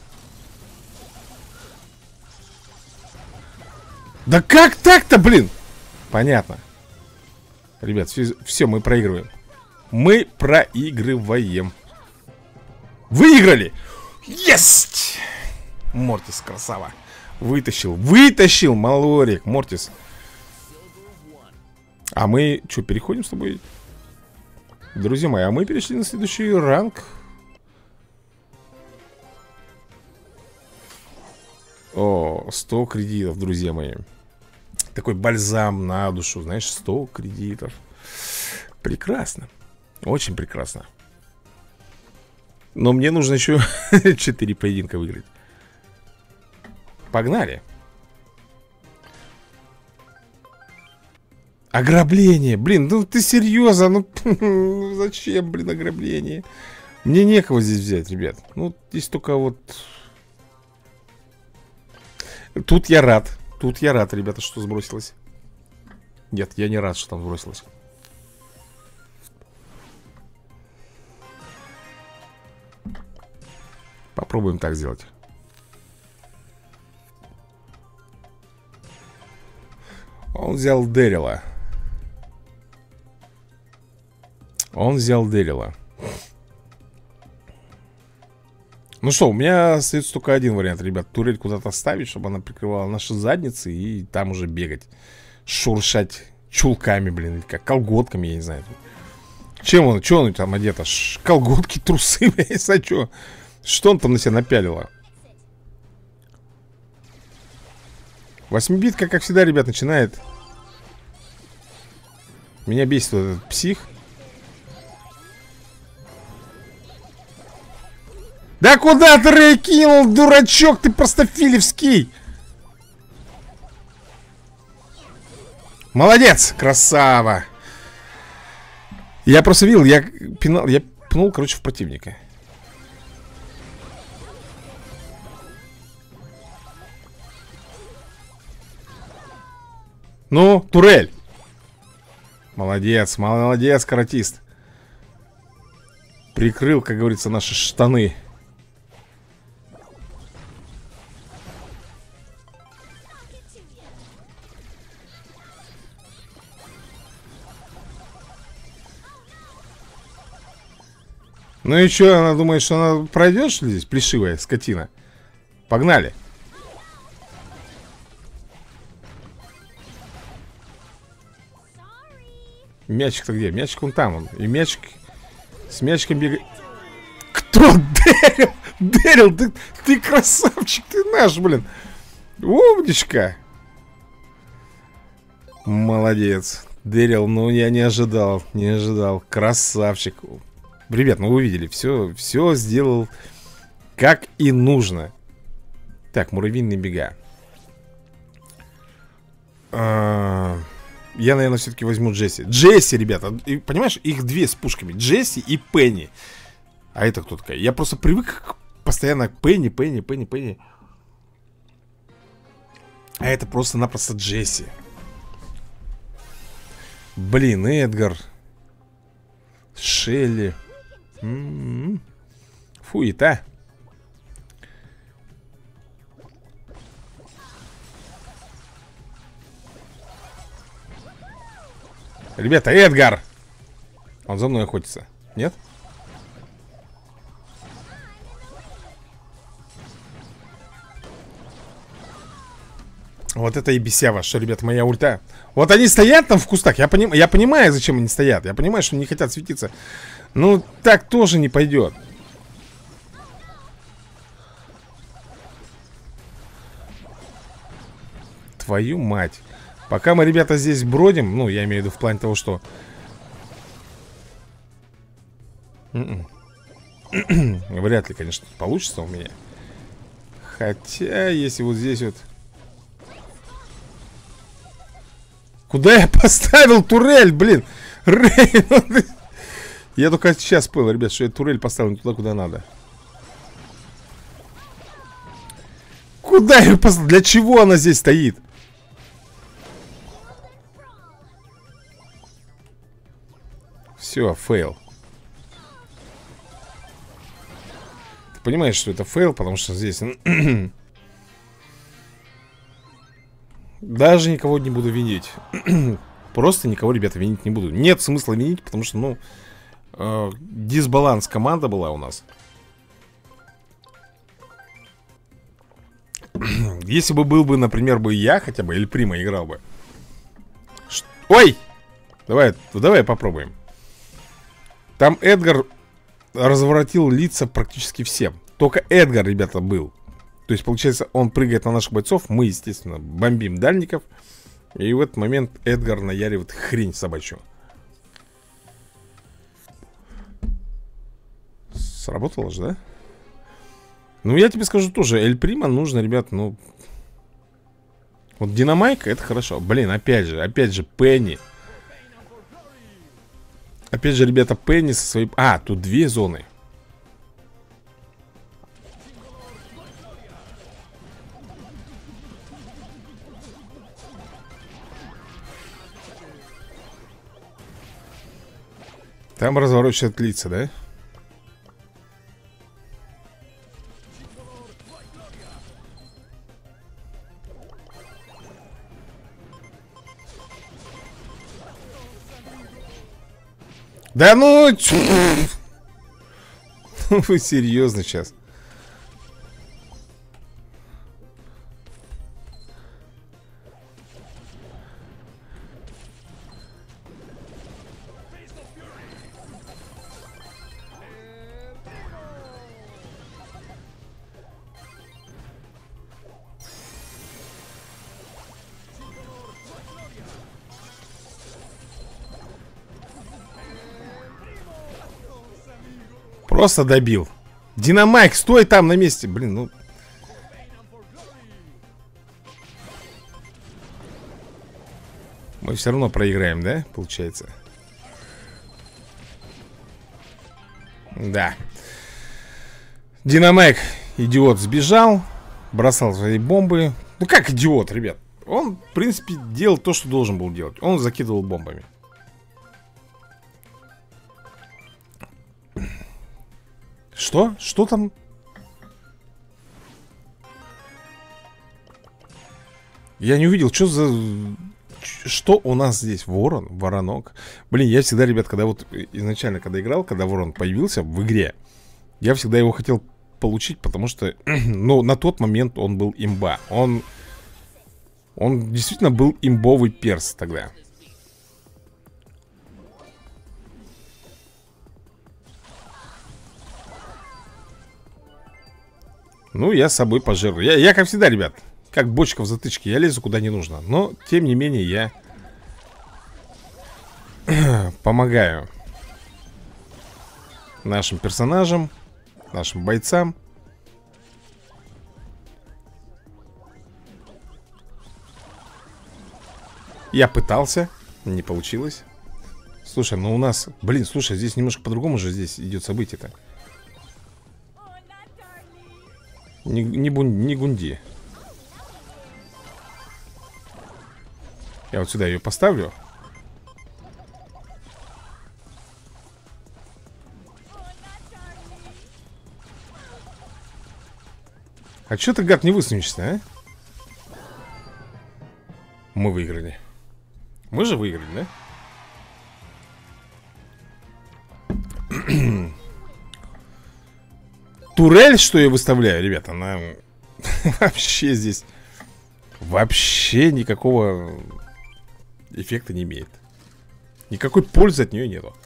Да как так-то, блин? Понятно. Ребят, все, мы проигрываем. Мы проигрываем. Выиграли! Есть! Мортис, красава. Вытащил, Малорик, Мортис. А мы, что, переходим с тобой? Друзья мои, а мы перешли на следующий ранг. О, 100 кредитов, друзья мои. Такой бальзам на душу, знаешь, 100 кредитов. Прекрасно, очень прекрасно. Но мне нужно еще 4 поединка выиграть. Погнали. Ограбление, блин, ну ты серьезно? Ну зачем, блин, ограбление? Мне некого здесь взять, ребят. Ну, здесь только вот... Тут я рад, ребята, что сбросилось. Нет, я не рад, что там сбросилось. Попробуем так сделать. Он взял Дэрила. Ну что, у меня остается только один вариант, ребят. Турель куда-то ставить, чтобы она прикрывала наши задницы. И там уже бегать, шуршать чулками, блин, или как, колготками, я не знаю. Чем он, что он там одето? Колготки, трусы, я не знаю, что. Что он там на себя напялило? Восьмибитка, как всегда, ребят, начинает. Меня бесит вот этот псих. Да куда ты Рэй кинул, дурачок, ты простофилевский? Молодец, красава. Я просто видел, я пнул, короче, в противника. Ну, турель. Молодец, молодец, каратист. Прикрыл, как говорится, наши штаны. Ну и что, она думает, что она пройдет, что ли, здесь, плешивая скотина? Погнали. Мячик-то где? Мячик вон там, он. И мячик с мячиком бегает. Кто? Дэрил? Дэрил, ты красавчик, ты наш, блин. Умничка. Молодец. Дэрил, ну я не ожидал. Не ожидал. Красавчик. Ребят, ну вы видели, все сделал как и нужно. Так, муравьиные бега. Я, наверное, все-таки возьму Джесси. Джесси, ребята, и, понимаешь, их две с пушками, Джесси и Пенни. А это кто такая? Я просто привык постоянно к Пенни, Пенни, Пенни, Пенни. А это просто-напросто Джесси. Блин, Эдгар, Шелли. Фуета. Ребята, Эдгар! Он за мной охотится. Нет? Вот это и бесява, что, ребята, моя ульта. Вот они стоят там в кустах. Я понимаю, зачем они стоят. Я понимаю, что они не хотят светиться. Ну, так тоже не пойдет. Твою мать. Пока мы, ребята, здесь бродим, ну, я имею в виду в плане того, что... Вряд ли, конечно, получится у меня. Хотя, если вот здесь вот... Куда я поставил турель, блин? Рэй, ну ты... Я только сейчас понял, ребят, что я турель поставил не туда, куда надо. Куда я поставил? Для чего она здесь стоит? Все, фейл. Ты понимаешь, что это фейл, потому что здесь... Даже никого не буду винить. Просто никого, ребята, винить не буду. Нет смысла винить, потому что, ну... дисбаланс команда была у нас. Если бы был бы, например, бы я хотя бы, или Прима играл бы. Ой! Давай попробуем. Там Эдгар разворотил лица практически всем. Только Эдгар, ребята, был. То есть, получается, он прыгает на наших бойцов. Мы, естественно, бомбим дальников. И в этот момент Эдгар наяривает хрень собачью. Сработало же, да? Ну, я тебе скажу тоже, Эль Прима нужно, ребят, ну... Вот Динамайка, это хорошо. Блин, опять же, Пенни. Опять же, ребята, Пенни со своей... А, тут две зоны. Там разворачивают лица, да? Да ну... Вы серьезно сейчас? Просто добил. Динамайк, стой там на месте. Блин, ну... Мы все равно проиграем, да? Получается. Да. Динамайк, идиот, сбежал. Бросал свои бомбы. Ну как идиот, ребят? Он, в принципе, делал то, что должен был делать. Он закидывал бомбами. Что? Что там? Я не увидел, что за... Что у нас здесь? Ворон? Воронок? Блин, я всегда, ребят, когда вот изначально, когда играл, когда ворон появился в игре, я всегда его хотел получить, потому что, ну, на тот момент он был имба. Он действительно был имбовый перс тогда. Ну, я с собой пожертвую. Я как всегда, ребят, как бочка в затычке. Я лезу куда не нужно. Но, тем не менее, я помогаю нашим персонажам, нашим бойцам. Я пытался, не получилось. Слушай, ну у нас... Блин, слушай, здесь немножко по-другому же здесь идет событие-то. Не гунди. Я вот сюда ее поставлю. А чё ты, гад, не высунешься, а? Мы выиграли. Мы же выиграли, да? Турель, что я выставляю, ребята, она вообще здесь вообще никакого эффекта не имеет. Никакой пользы от нее нету.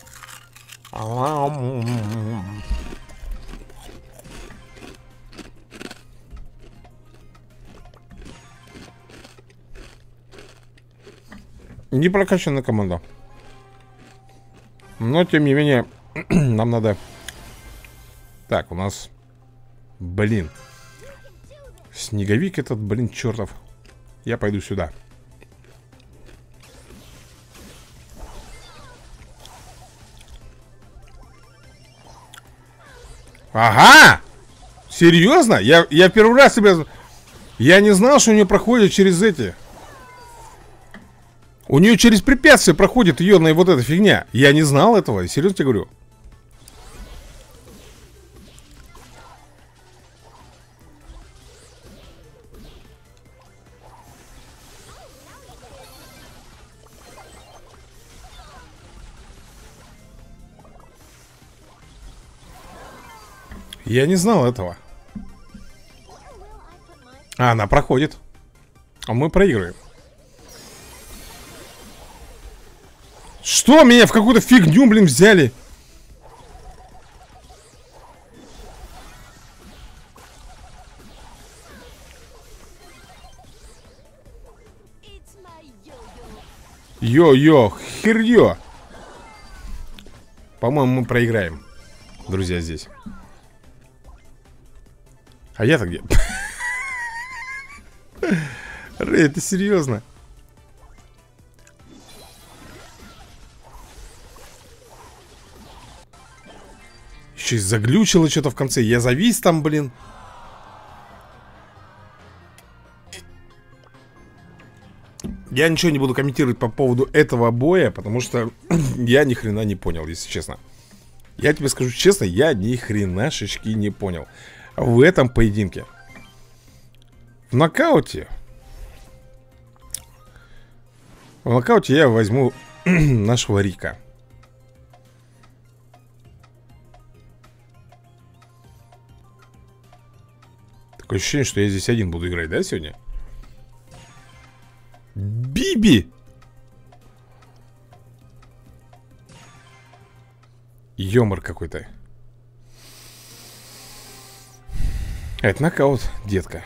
Не прокачанная команда. Но, тем не менее, нам надо... Так, у нас... Блин. Снеговик этот, блин, чертов. Я пойду сюда. Ага! Серьезно? Я первый раз себя... Я не знал, что у нее проходит через эти... У нее через препятствия проходит ее на вот эта фигня. Я не знал этого, серьезно тебе говорю. Я не знал этого. А, она проходит. А мы проигрываем. Что? Меня в какую-то фигню, блин, взяли. Йо-йо, херьё. По-моему, мы проиграем, друзья, здесь. А я-то где? Рэй, это серьезно? Еще и заглючило что-то в конце. Я завис там, блин. Я ничего не буду комментировать по поводу этого боя, потому что я ни хрена не понял, если честно. Я тебе скажу честно, я ни хренашечки не понял в этом поединке. В нокауте я возьму нашего Рика. Такое ощущение, что я здесь один буду играть, да, сегодня? Биби! Ёмор какой-то. Это нокаут, детка.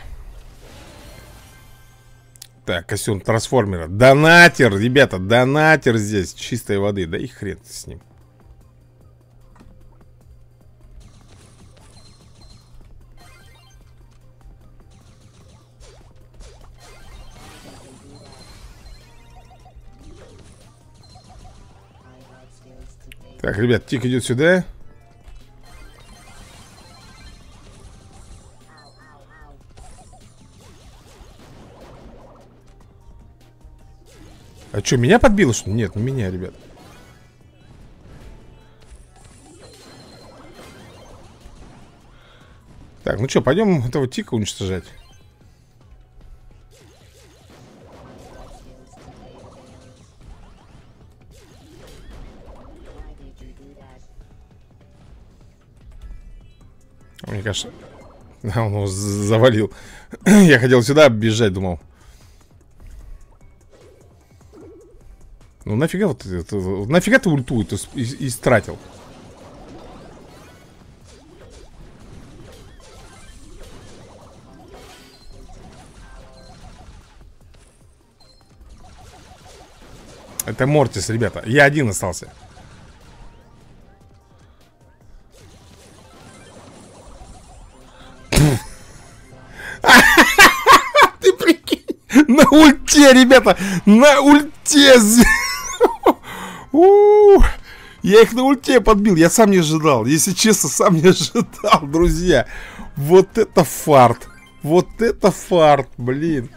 Так, костюм трансформера. Донатер, ребята, донатер здесь. Чистой воды. Да и хрен с ним. Так, ребят, тик идет сюда. А что, меня подбило, что ли? Нет, не меня, ребят. Так, ну что, пойдем этого тика уничтожать. Мне кажется... он его завалил. Я хотел сюда бежать, думал. Ну нафига вот это... Нафига ты ульту это истратил? Это Мортис, ребята. Я один остался. Ты прикинь. На ульте, ребята. На ульте. Я их на ульте подбил. Я сам не ожидал. Если честно, сам не ожидал, друзья. Вот это фарт. Вот это фарт, блин.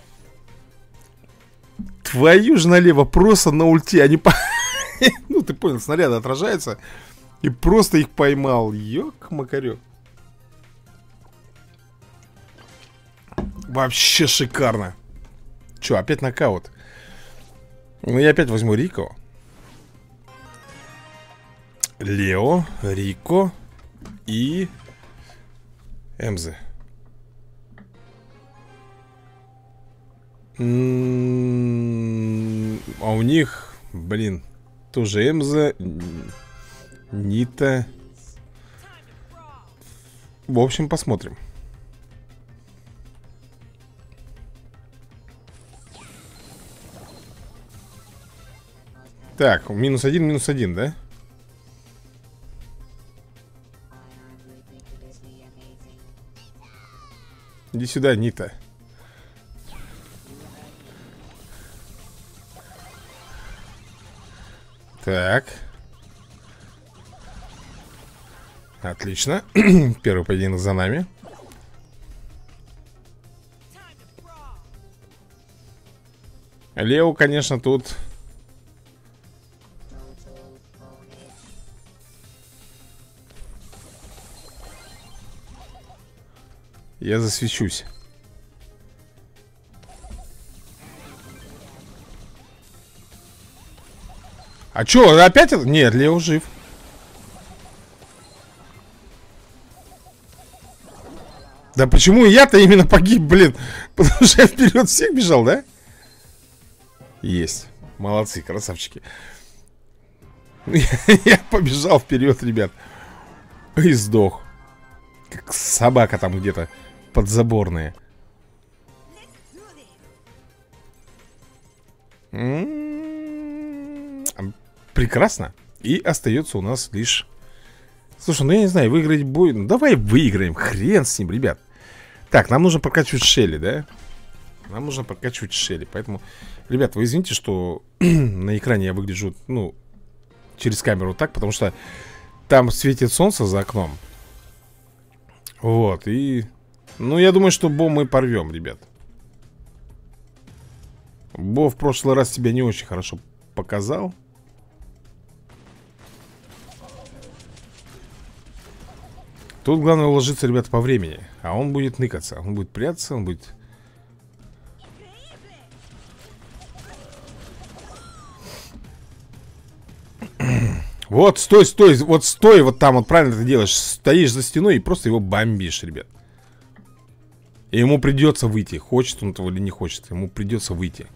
Твою же налево, просто на ульте. Они ну, ты понял, снаряды отражаются. И просто их поймал. Ёк-макарёк. Вообще шикарно. Чё, опять нокаут? Ну, я опять возьму Рико. Лео, Рико и Эмзы. А у них, блин, тоже Эмза, Нита. В общем, посмотрим. Так, минус один, да? Иди сюда, Нита. Так. Отлично. Первый поединок за нами. Лео, конечно, тут... Я засвечусь. А чё, опять это? Нет, Лео жив. Да почему я-то именно погиб, блин? Потому что я вперед всех бежал, да? Есть. Молодцы, красавчики. Я побежал вперед, ребят. И сдох. Как собака там где-то подзаборная. Прекрасно. И остается у нас лишь... Слушай, ну я не знаю, выиграть бой... Ну давай выиграем, хрен с ним, ребят. Так, нам нужно прокачивать Шелли, да? Нам нужно прокачивать Шелли. Поэтому, ребят, вы извините, что на экране я выгляжу, ну, через камеру так, потому что там светит солнце за окном. Вот, и... Ну, я думаю, что Бо мы порвем, ребят. Бо в прошлый раз себя не очень хорошо показал. Тут главное уложиться, ребята, по времени. А он будет ныкаться, он будет прятаться, он будет... Вот, стой, стой, вот стой, вот там, вот правильно ты делаешь. Стоишь за стеной и просто его бомбишь, ребят. И ему придется выйти. Хочет он этого или не хочет, ему придется выйти.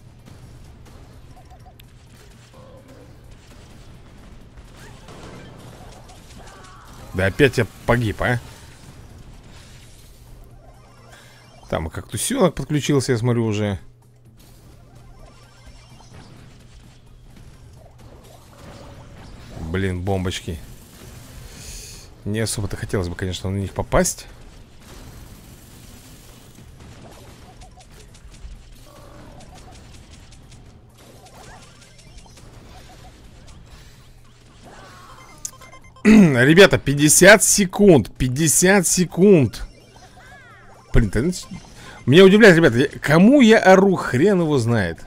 Да опять я погиб, а? Там и кактусенок подключился, я смотрю, уже. Блин, бомбочки. Не особо-то хотелось бы, конечно, на них попасть. Ребята, 50 секунд. 50 секунд. Блин, меня удивляет, ребята, кому я ору, хрен его знает.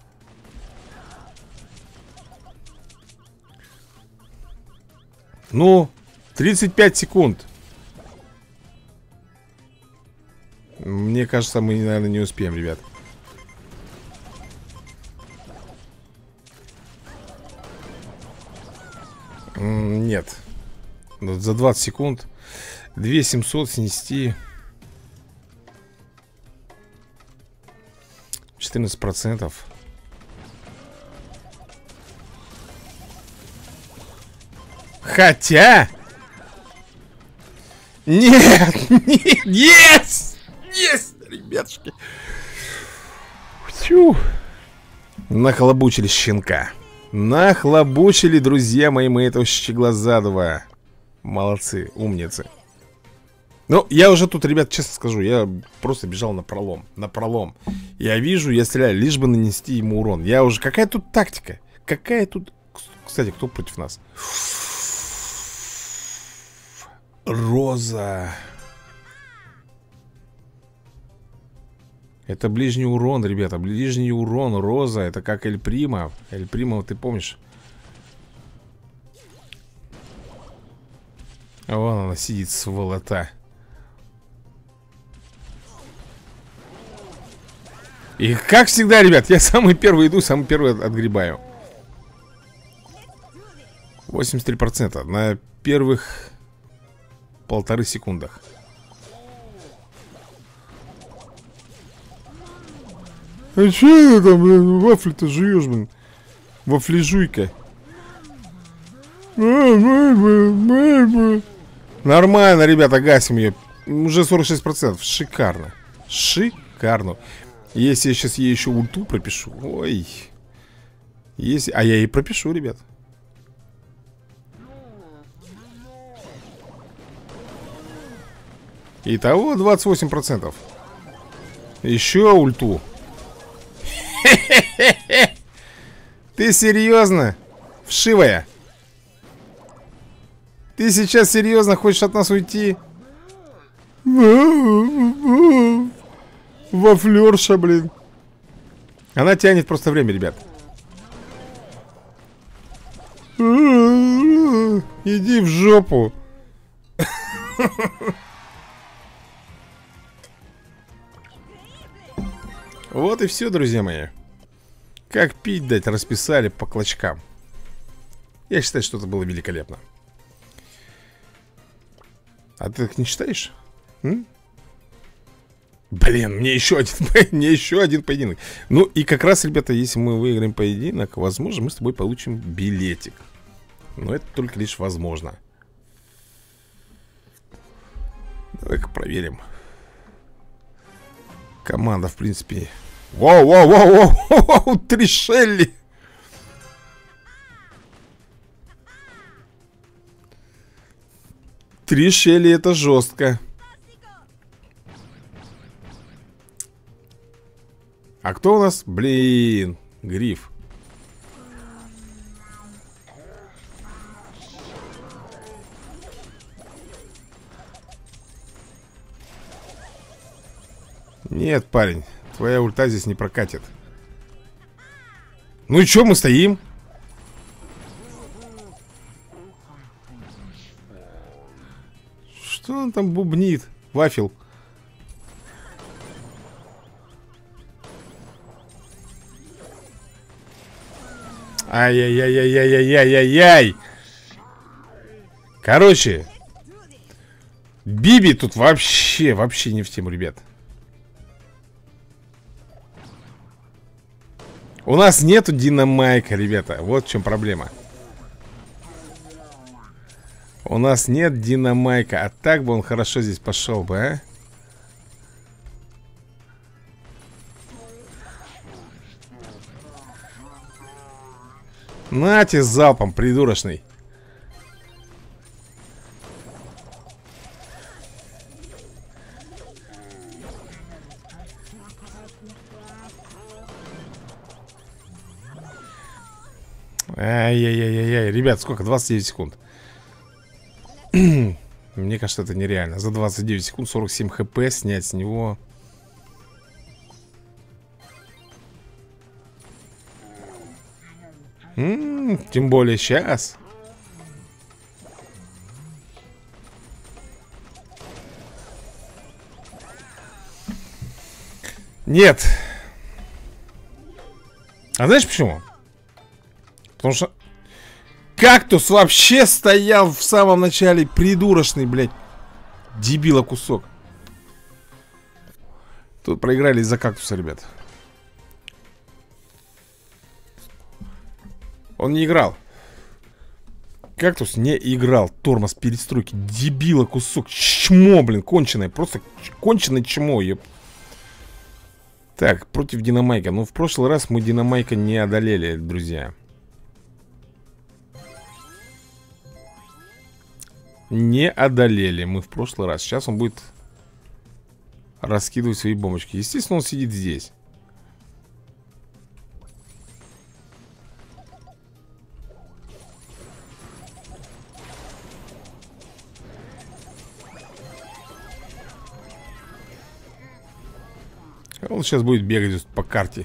Ну, 35 секунд. Мне кажется, мы, наверное, не успеем, ребят. Нет. За 20 секунд 2700 снести 14%. Хотя... Нет! Нет! Есть! Есть, ребятушки! Фью. Нахлобучили щенка. Нахлобучили, друзья мои, мы этого щеглазадого. Молодцы, умницы. Ну, я уже тут, ребят, честно скажу, я просто бежал на пролом. На пролом. Я вижу, я стреляю, лишь бы нанести ему урон. Я уже... Какая тут тактика? Какая тут... Кстати, кто против нас? Роза. Это ближний урон, ребята. Ближний урон, Роза. Это как Эль Прима. Эль Прима, ты помнишь? А вон она сидит, сволота. И как всегда, ребят, я самый первый иду, самый первый отгребаю. 83% на первых 1,5 секундах. А че ты там, блин, вафли-то жуешь, блин? Вафли-жуйка. Нормально, ребята, гасим ее. Уже 46%. Шикарно. Шикарно. Если я сейчас ей еще ульту пропишу. Ой. Если... А я ей пропишу, ребят. Итого 28%. Еще ульту. Ты серьезно? Вшивая? Ты сейчас серьезно хочешь от нас уйти? Вафлерша, блин. Она тянет просто время, ребят. Иди в жопу. Вот и все, друзья мои. Как пить дать, расписали по клочкам. Я считаю, что это было великолепно. А ты так не считаешь? М? Блин, мне еще один поединок. Ну и как раз, ребята, если мы выиграем поединок, возможно, мы с тобой получим билетик. Но это только лишь возможно. Давай-ка проверим. Команда, в принципе... Воу, 3 Шелли. Три Шелли, это жестко. А кто у нас? Блин, Гриф. Нет, парень, твоя ульта здесь не прокатит. Ну и чё мы стоим? Что он там бубнит? Вафел. Ай-яй-яй-яй-яй-яй-яй-яй. Короче, Биби тут вообще не в тему, ребят. У нас нету динамайка, ребята. Вот в чем проблема. У нас нет динамайка. А так бы он хорошо здесь пошел бы, а? Нате залпом, придурочный. Ай-яй-яй-яй-яй. Ребят, сколько? 29 секунд. Мне кажется, это нереально. За 29 секунд 47 хп снять с него. Тем более сейчас. Нет. А знаешь почему? Потому что кактус вообще стоял в самом начале. Придурочный, блядь. Дебила кусок. Тут проиграли из-за кактуса, ребят. Он не играл. Кактус не играл. Тормоз перестройки. Дебила кусок. Чмо, блин, конченое. Просто конченое чмо, еб. Так, против Динамайка. Ну, в прошлый раз мы Динамайка не одолели, друзья. Не одолели мы в прошлый раз. Сейчас он будет раскидывать свои бомбочки. Естественно, он сидит здесь. Он сейчас будет бегать по карте.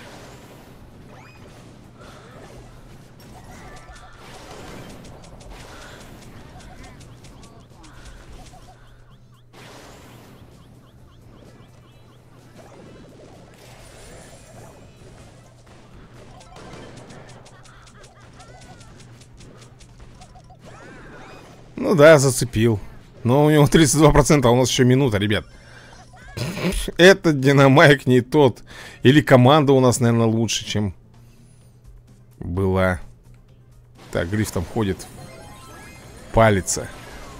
Ну да, зацепил. Но у него 32%, а у нас еще минута, ребят. Этот Динамайк не тот. Или команда у нас, наверное, лучше, чем была. Так, Гриф там ходит. Палится.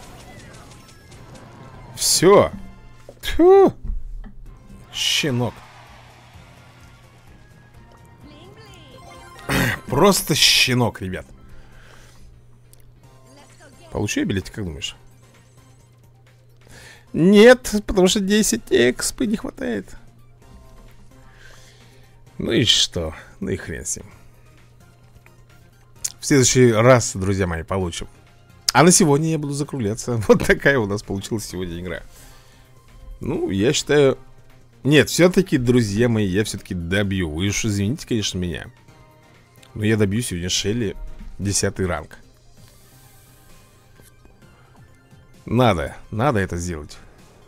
Все. Тьфу. Щенок. Просто щенок, ребят. Получу я билетик, как думаешь? Нет, потому что 10 экспы не хватает. Ну и что? Ну и хрен с ним. В следующий раз, друзья мои, получим. А на сегодня я буду закругляться. Вот такая у нас получилась сегодня игра. Ну, я считаю... Нет, все-таки, друзья мои, я все-таки добью. Вы уж извините, конечно, меня. Но я добью сегодня Шелли 10 ранг. Надо это сделать.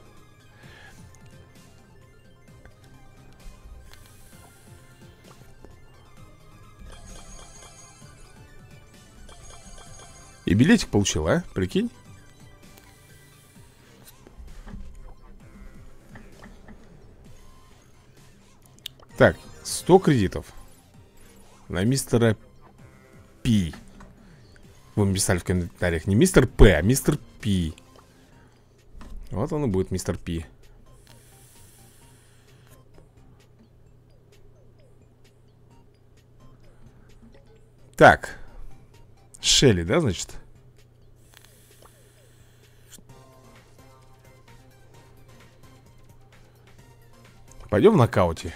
И билетик получил, а? Прикинь? Так, 100 кредитов на мистера Пи. Вы написали в комментариях не мистер П, а мистер Пи. Вот он и будет, мистер Пи. Так. Шелли, да, значит? Пойдем в нокауте.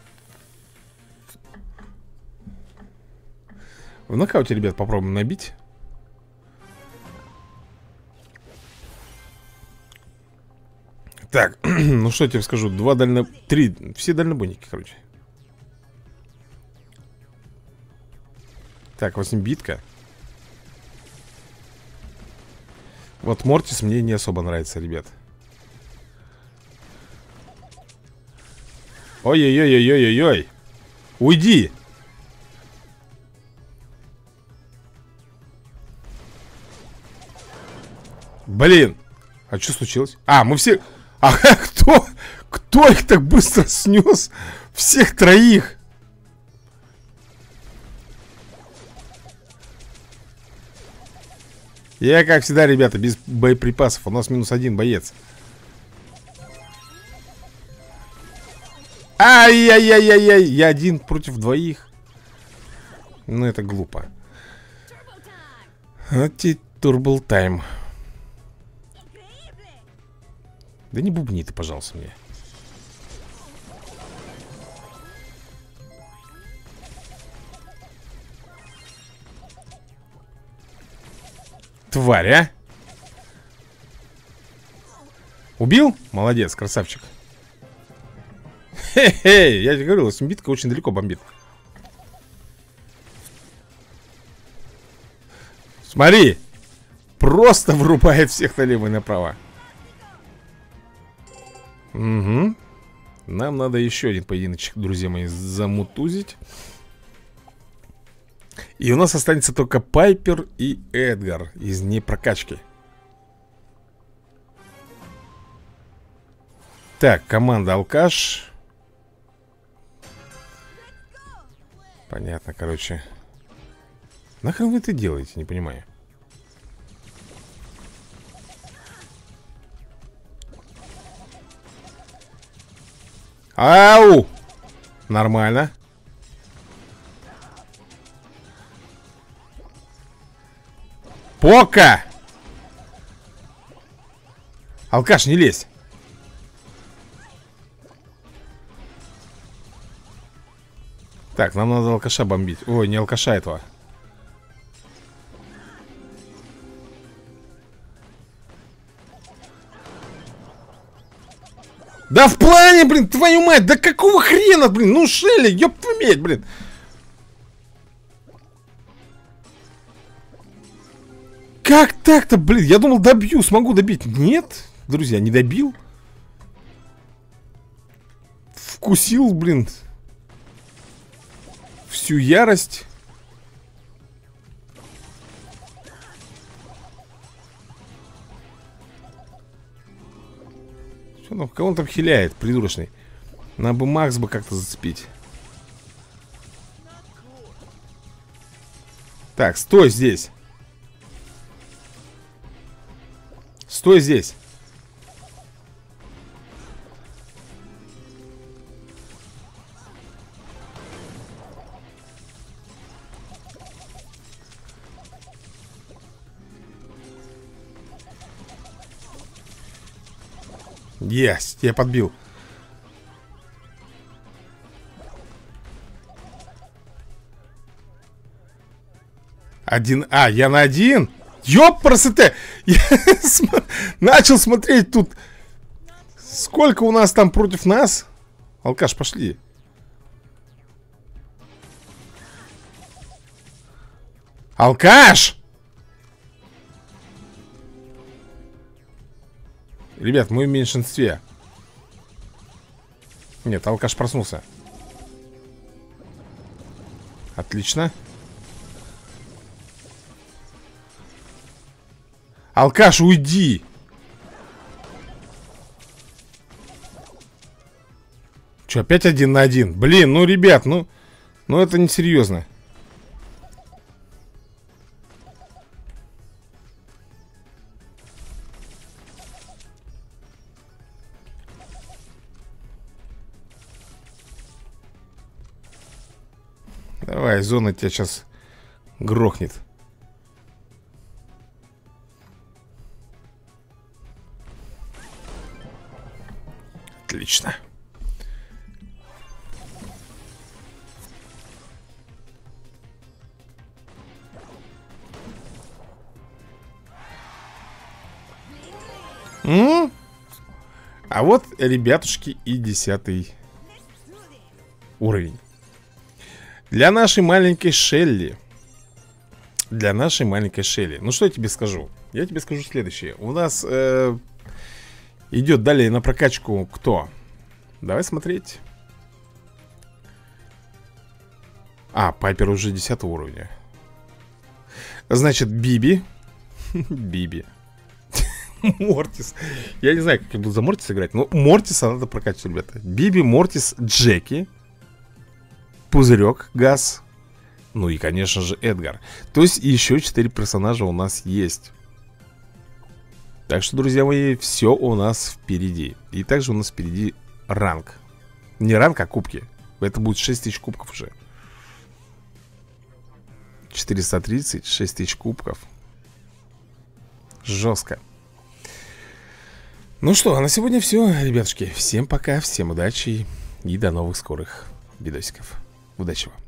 В нокауте, ребят, попробуем набить. Так, ну что я тебе скажу, три, все дальнобойники, короче. Так, 8 битка. Вот Мортис мне не особо нравится, ребят. Ой-ой-ой-ой-ой-ой. Уйди. Блин. А что случилось? А, мы все... А кто их так быстро снес? Всех троих. Я, как всегда, ребята, без боеприпасов. У нас -1 боец. Ай-яй-яй-яй-яй. Я один против двоих. Ну, это глупо. Турбл тайм. Да не бубни ты, пожалуйста, мне. Тварь, а? Убил? Молодец, красавчик. Хе-хе, я тебе говорил, симбитка очень далеко бомбит. Смотри. Просто врубает всех налево и направо. Угу. Нам надо еще один поединочек, друзья мои, замутузить. И у нас останется только Пайпер и Эдгар из непрокачки. Так, команда Алкаш. Понятно, короче. Нахрен вы это делаете, не понимаю. Ау! Нормально. Пока! Алкаш, не лезь. Так, нам надо алкаша бомбить. Ой, не алкаша этого. Да в плане, блин, твою мать, да какого хрена, блин, ну Шелли, ёб твою медь, блин. Как так-то, блин, я думал добью, смогу добить. Нет, друзья, не добил. Вкусил, блин, всю ярость. Что там, кого он там хиляет, придурочный? Надо бы Макс бы как-то зацепить. Так, стой здесь. Стой здесь. Есть, я подбил. Один. А, я на один? Ёпрст! Я начал смотреть тут. Сколько у нас там против нас? Алкаш, пошли. Алкаш! Ребят, мы в меньшинстве. Нет, алкаш проснулся. Отлично. Алкаш, уйди! Че, опять 1 на 1? Блин, ну, ребят, ну это несерьезно. Давай, зона тебя сейчас грохнет. Отлично. А вот, ребятушки, и 10-й уровень. Для нашей маленькой Шелли. Для нашей маленькой Шелли. Ну, что я тебе скажу? Я тебе скажу следующее. У нас идет далее на прокачку кто? Давай смотреть. А, Пайпер уже 10 уровня. Значит, Биби. Биби. Мортис. Я не знаю, как я буду за Мортис играть, но Мортиса надо прокачивать, ребята. Биби, Мортис, Джеки, Пузырек, Газ. Ну и, конечно же, Эдгар. То есть еще 4 персонажа у нас есть. Так что, друзья мои, все у нас впереди. И также у нас впереди ранг. Не ранг, а кубки. Это будет 6000 кубков уже. 430, 6000 кубков. Жестко. Ну что, а на сегодня все, ребятушки. Всем пока, всем удачи и до новых скорых видосиков. Удачи вам.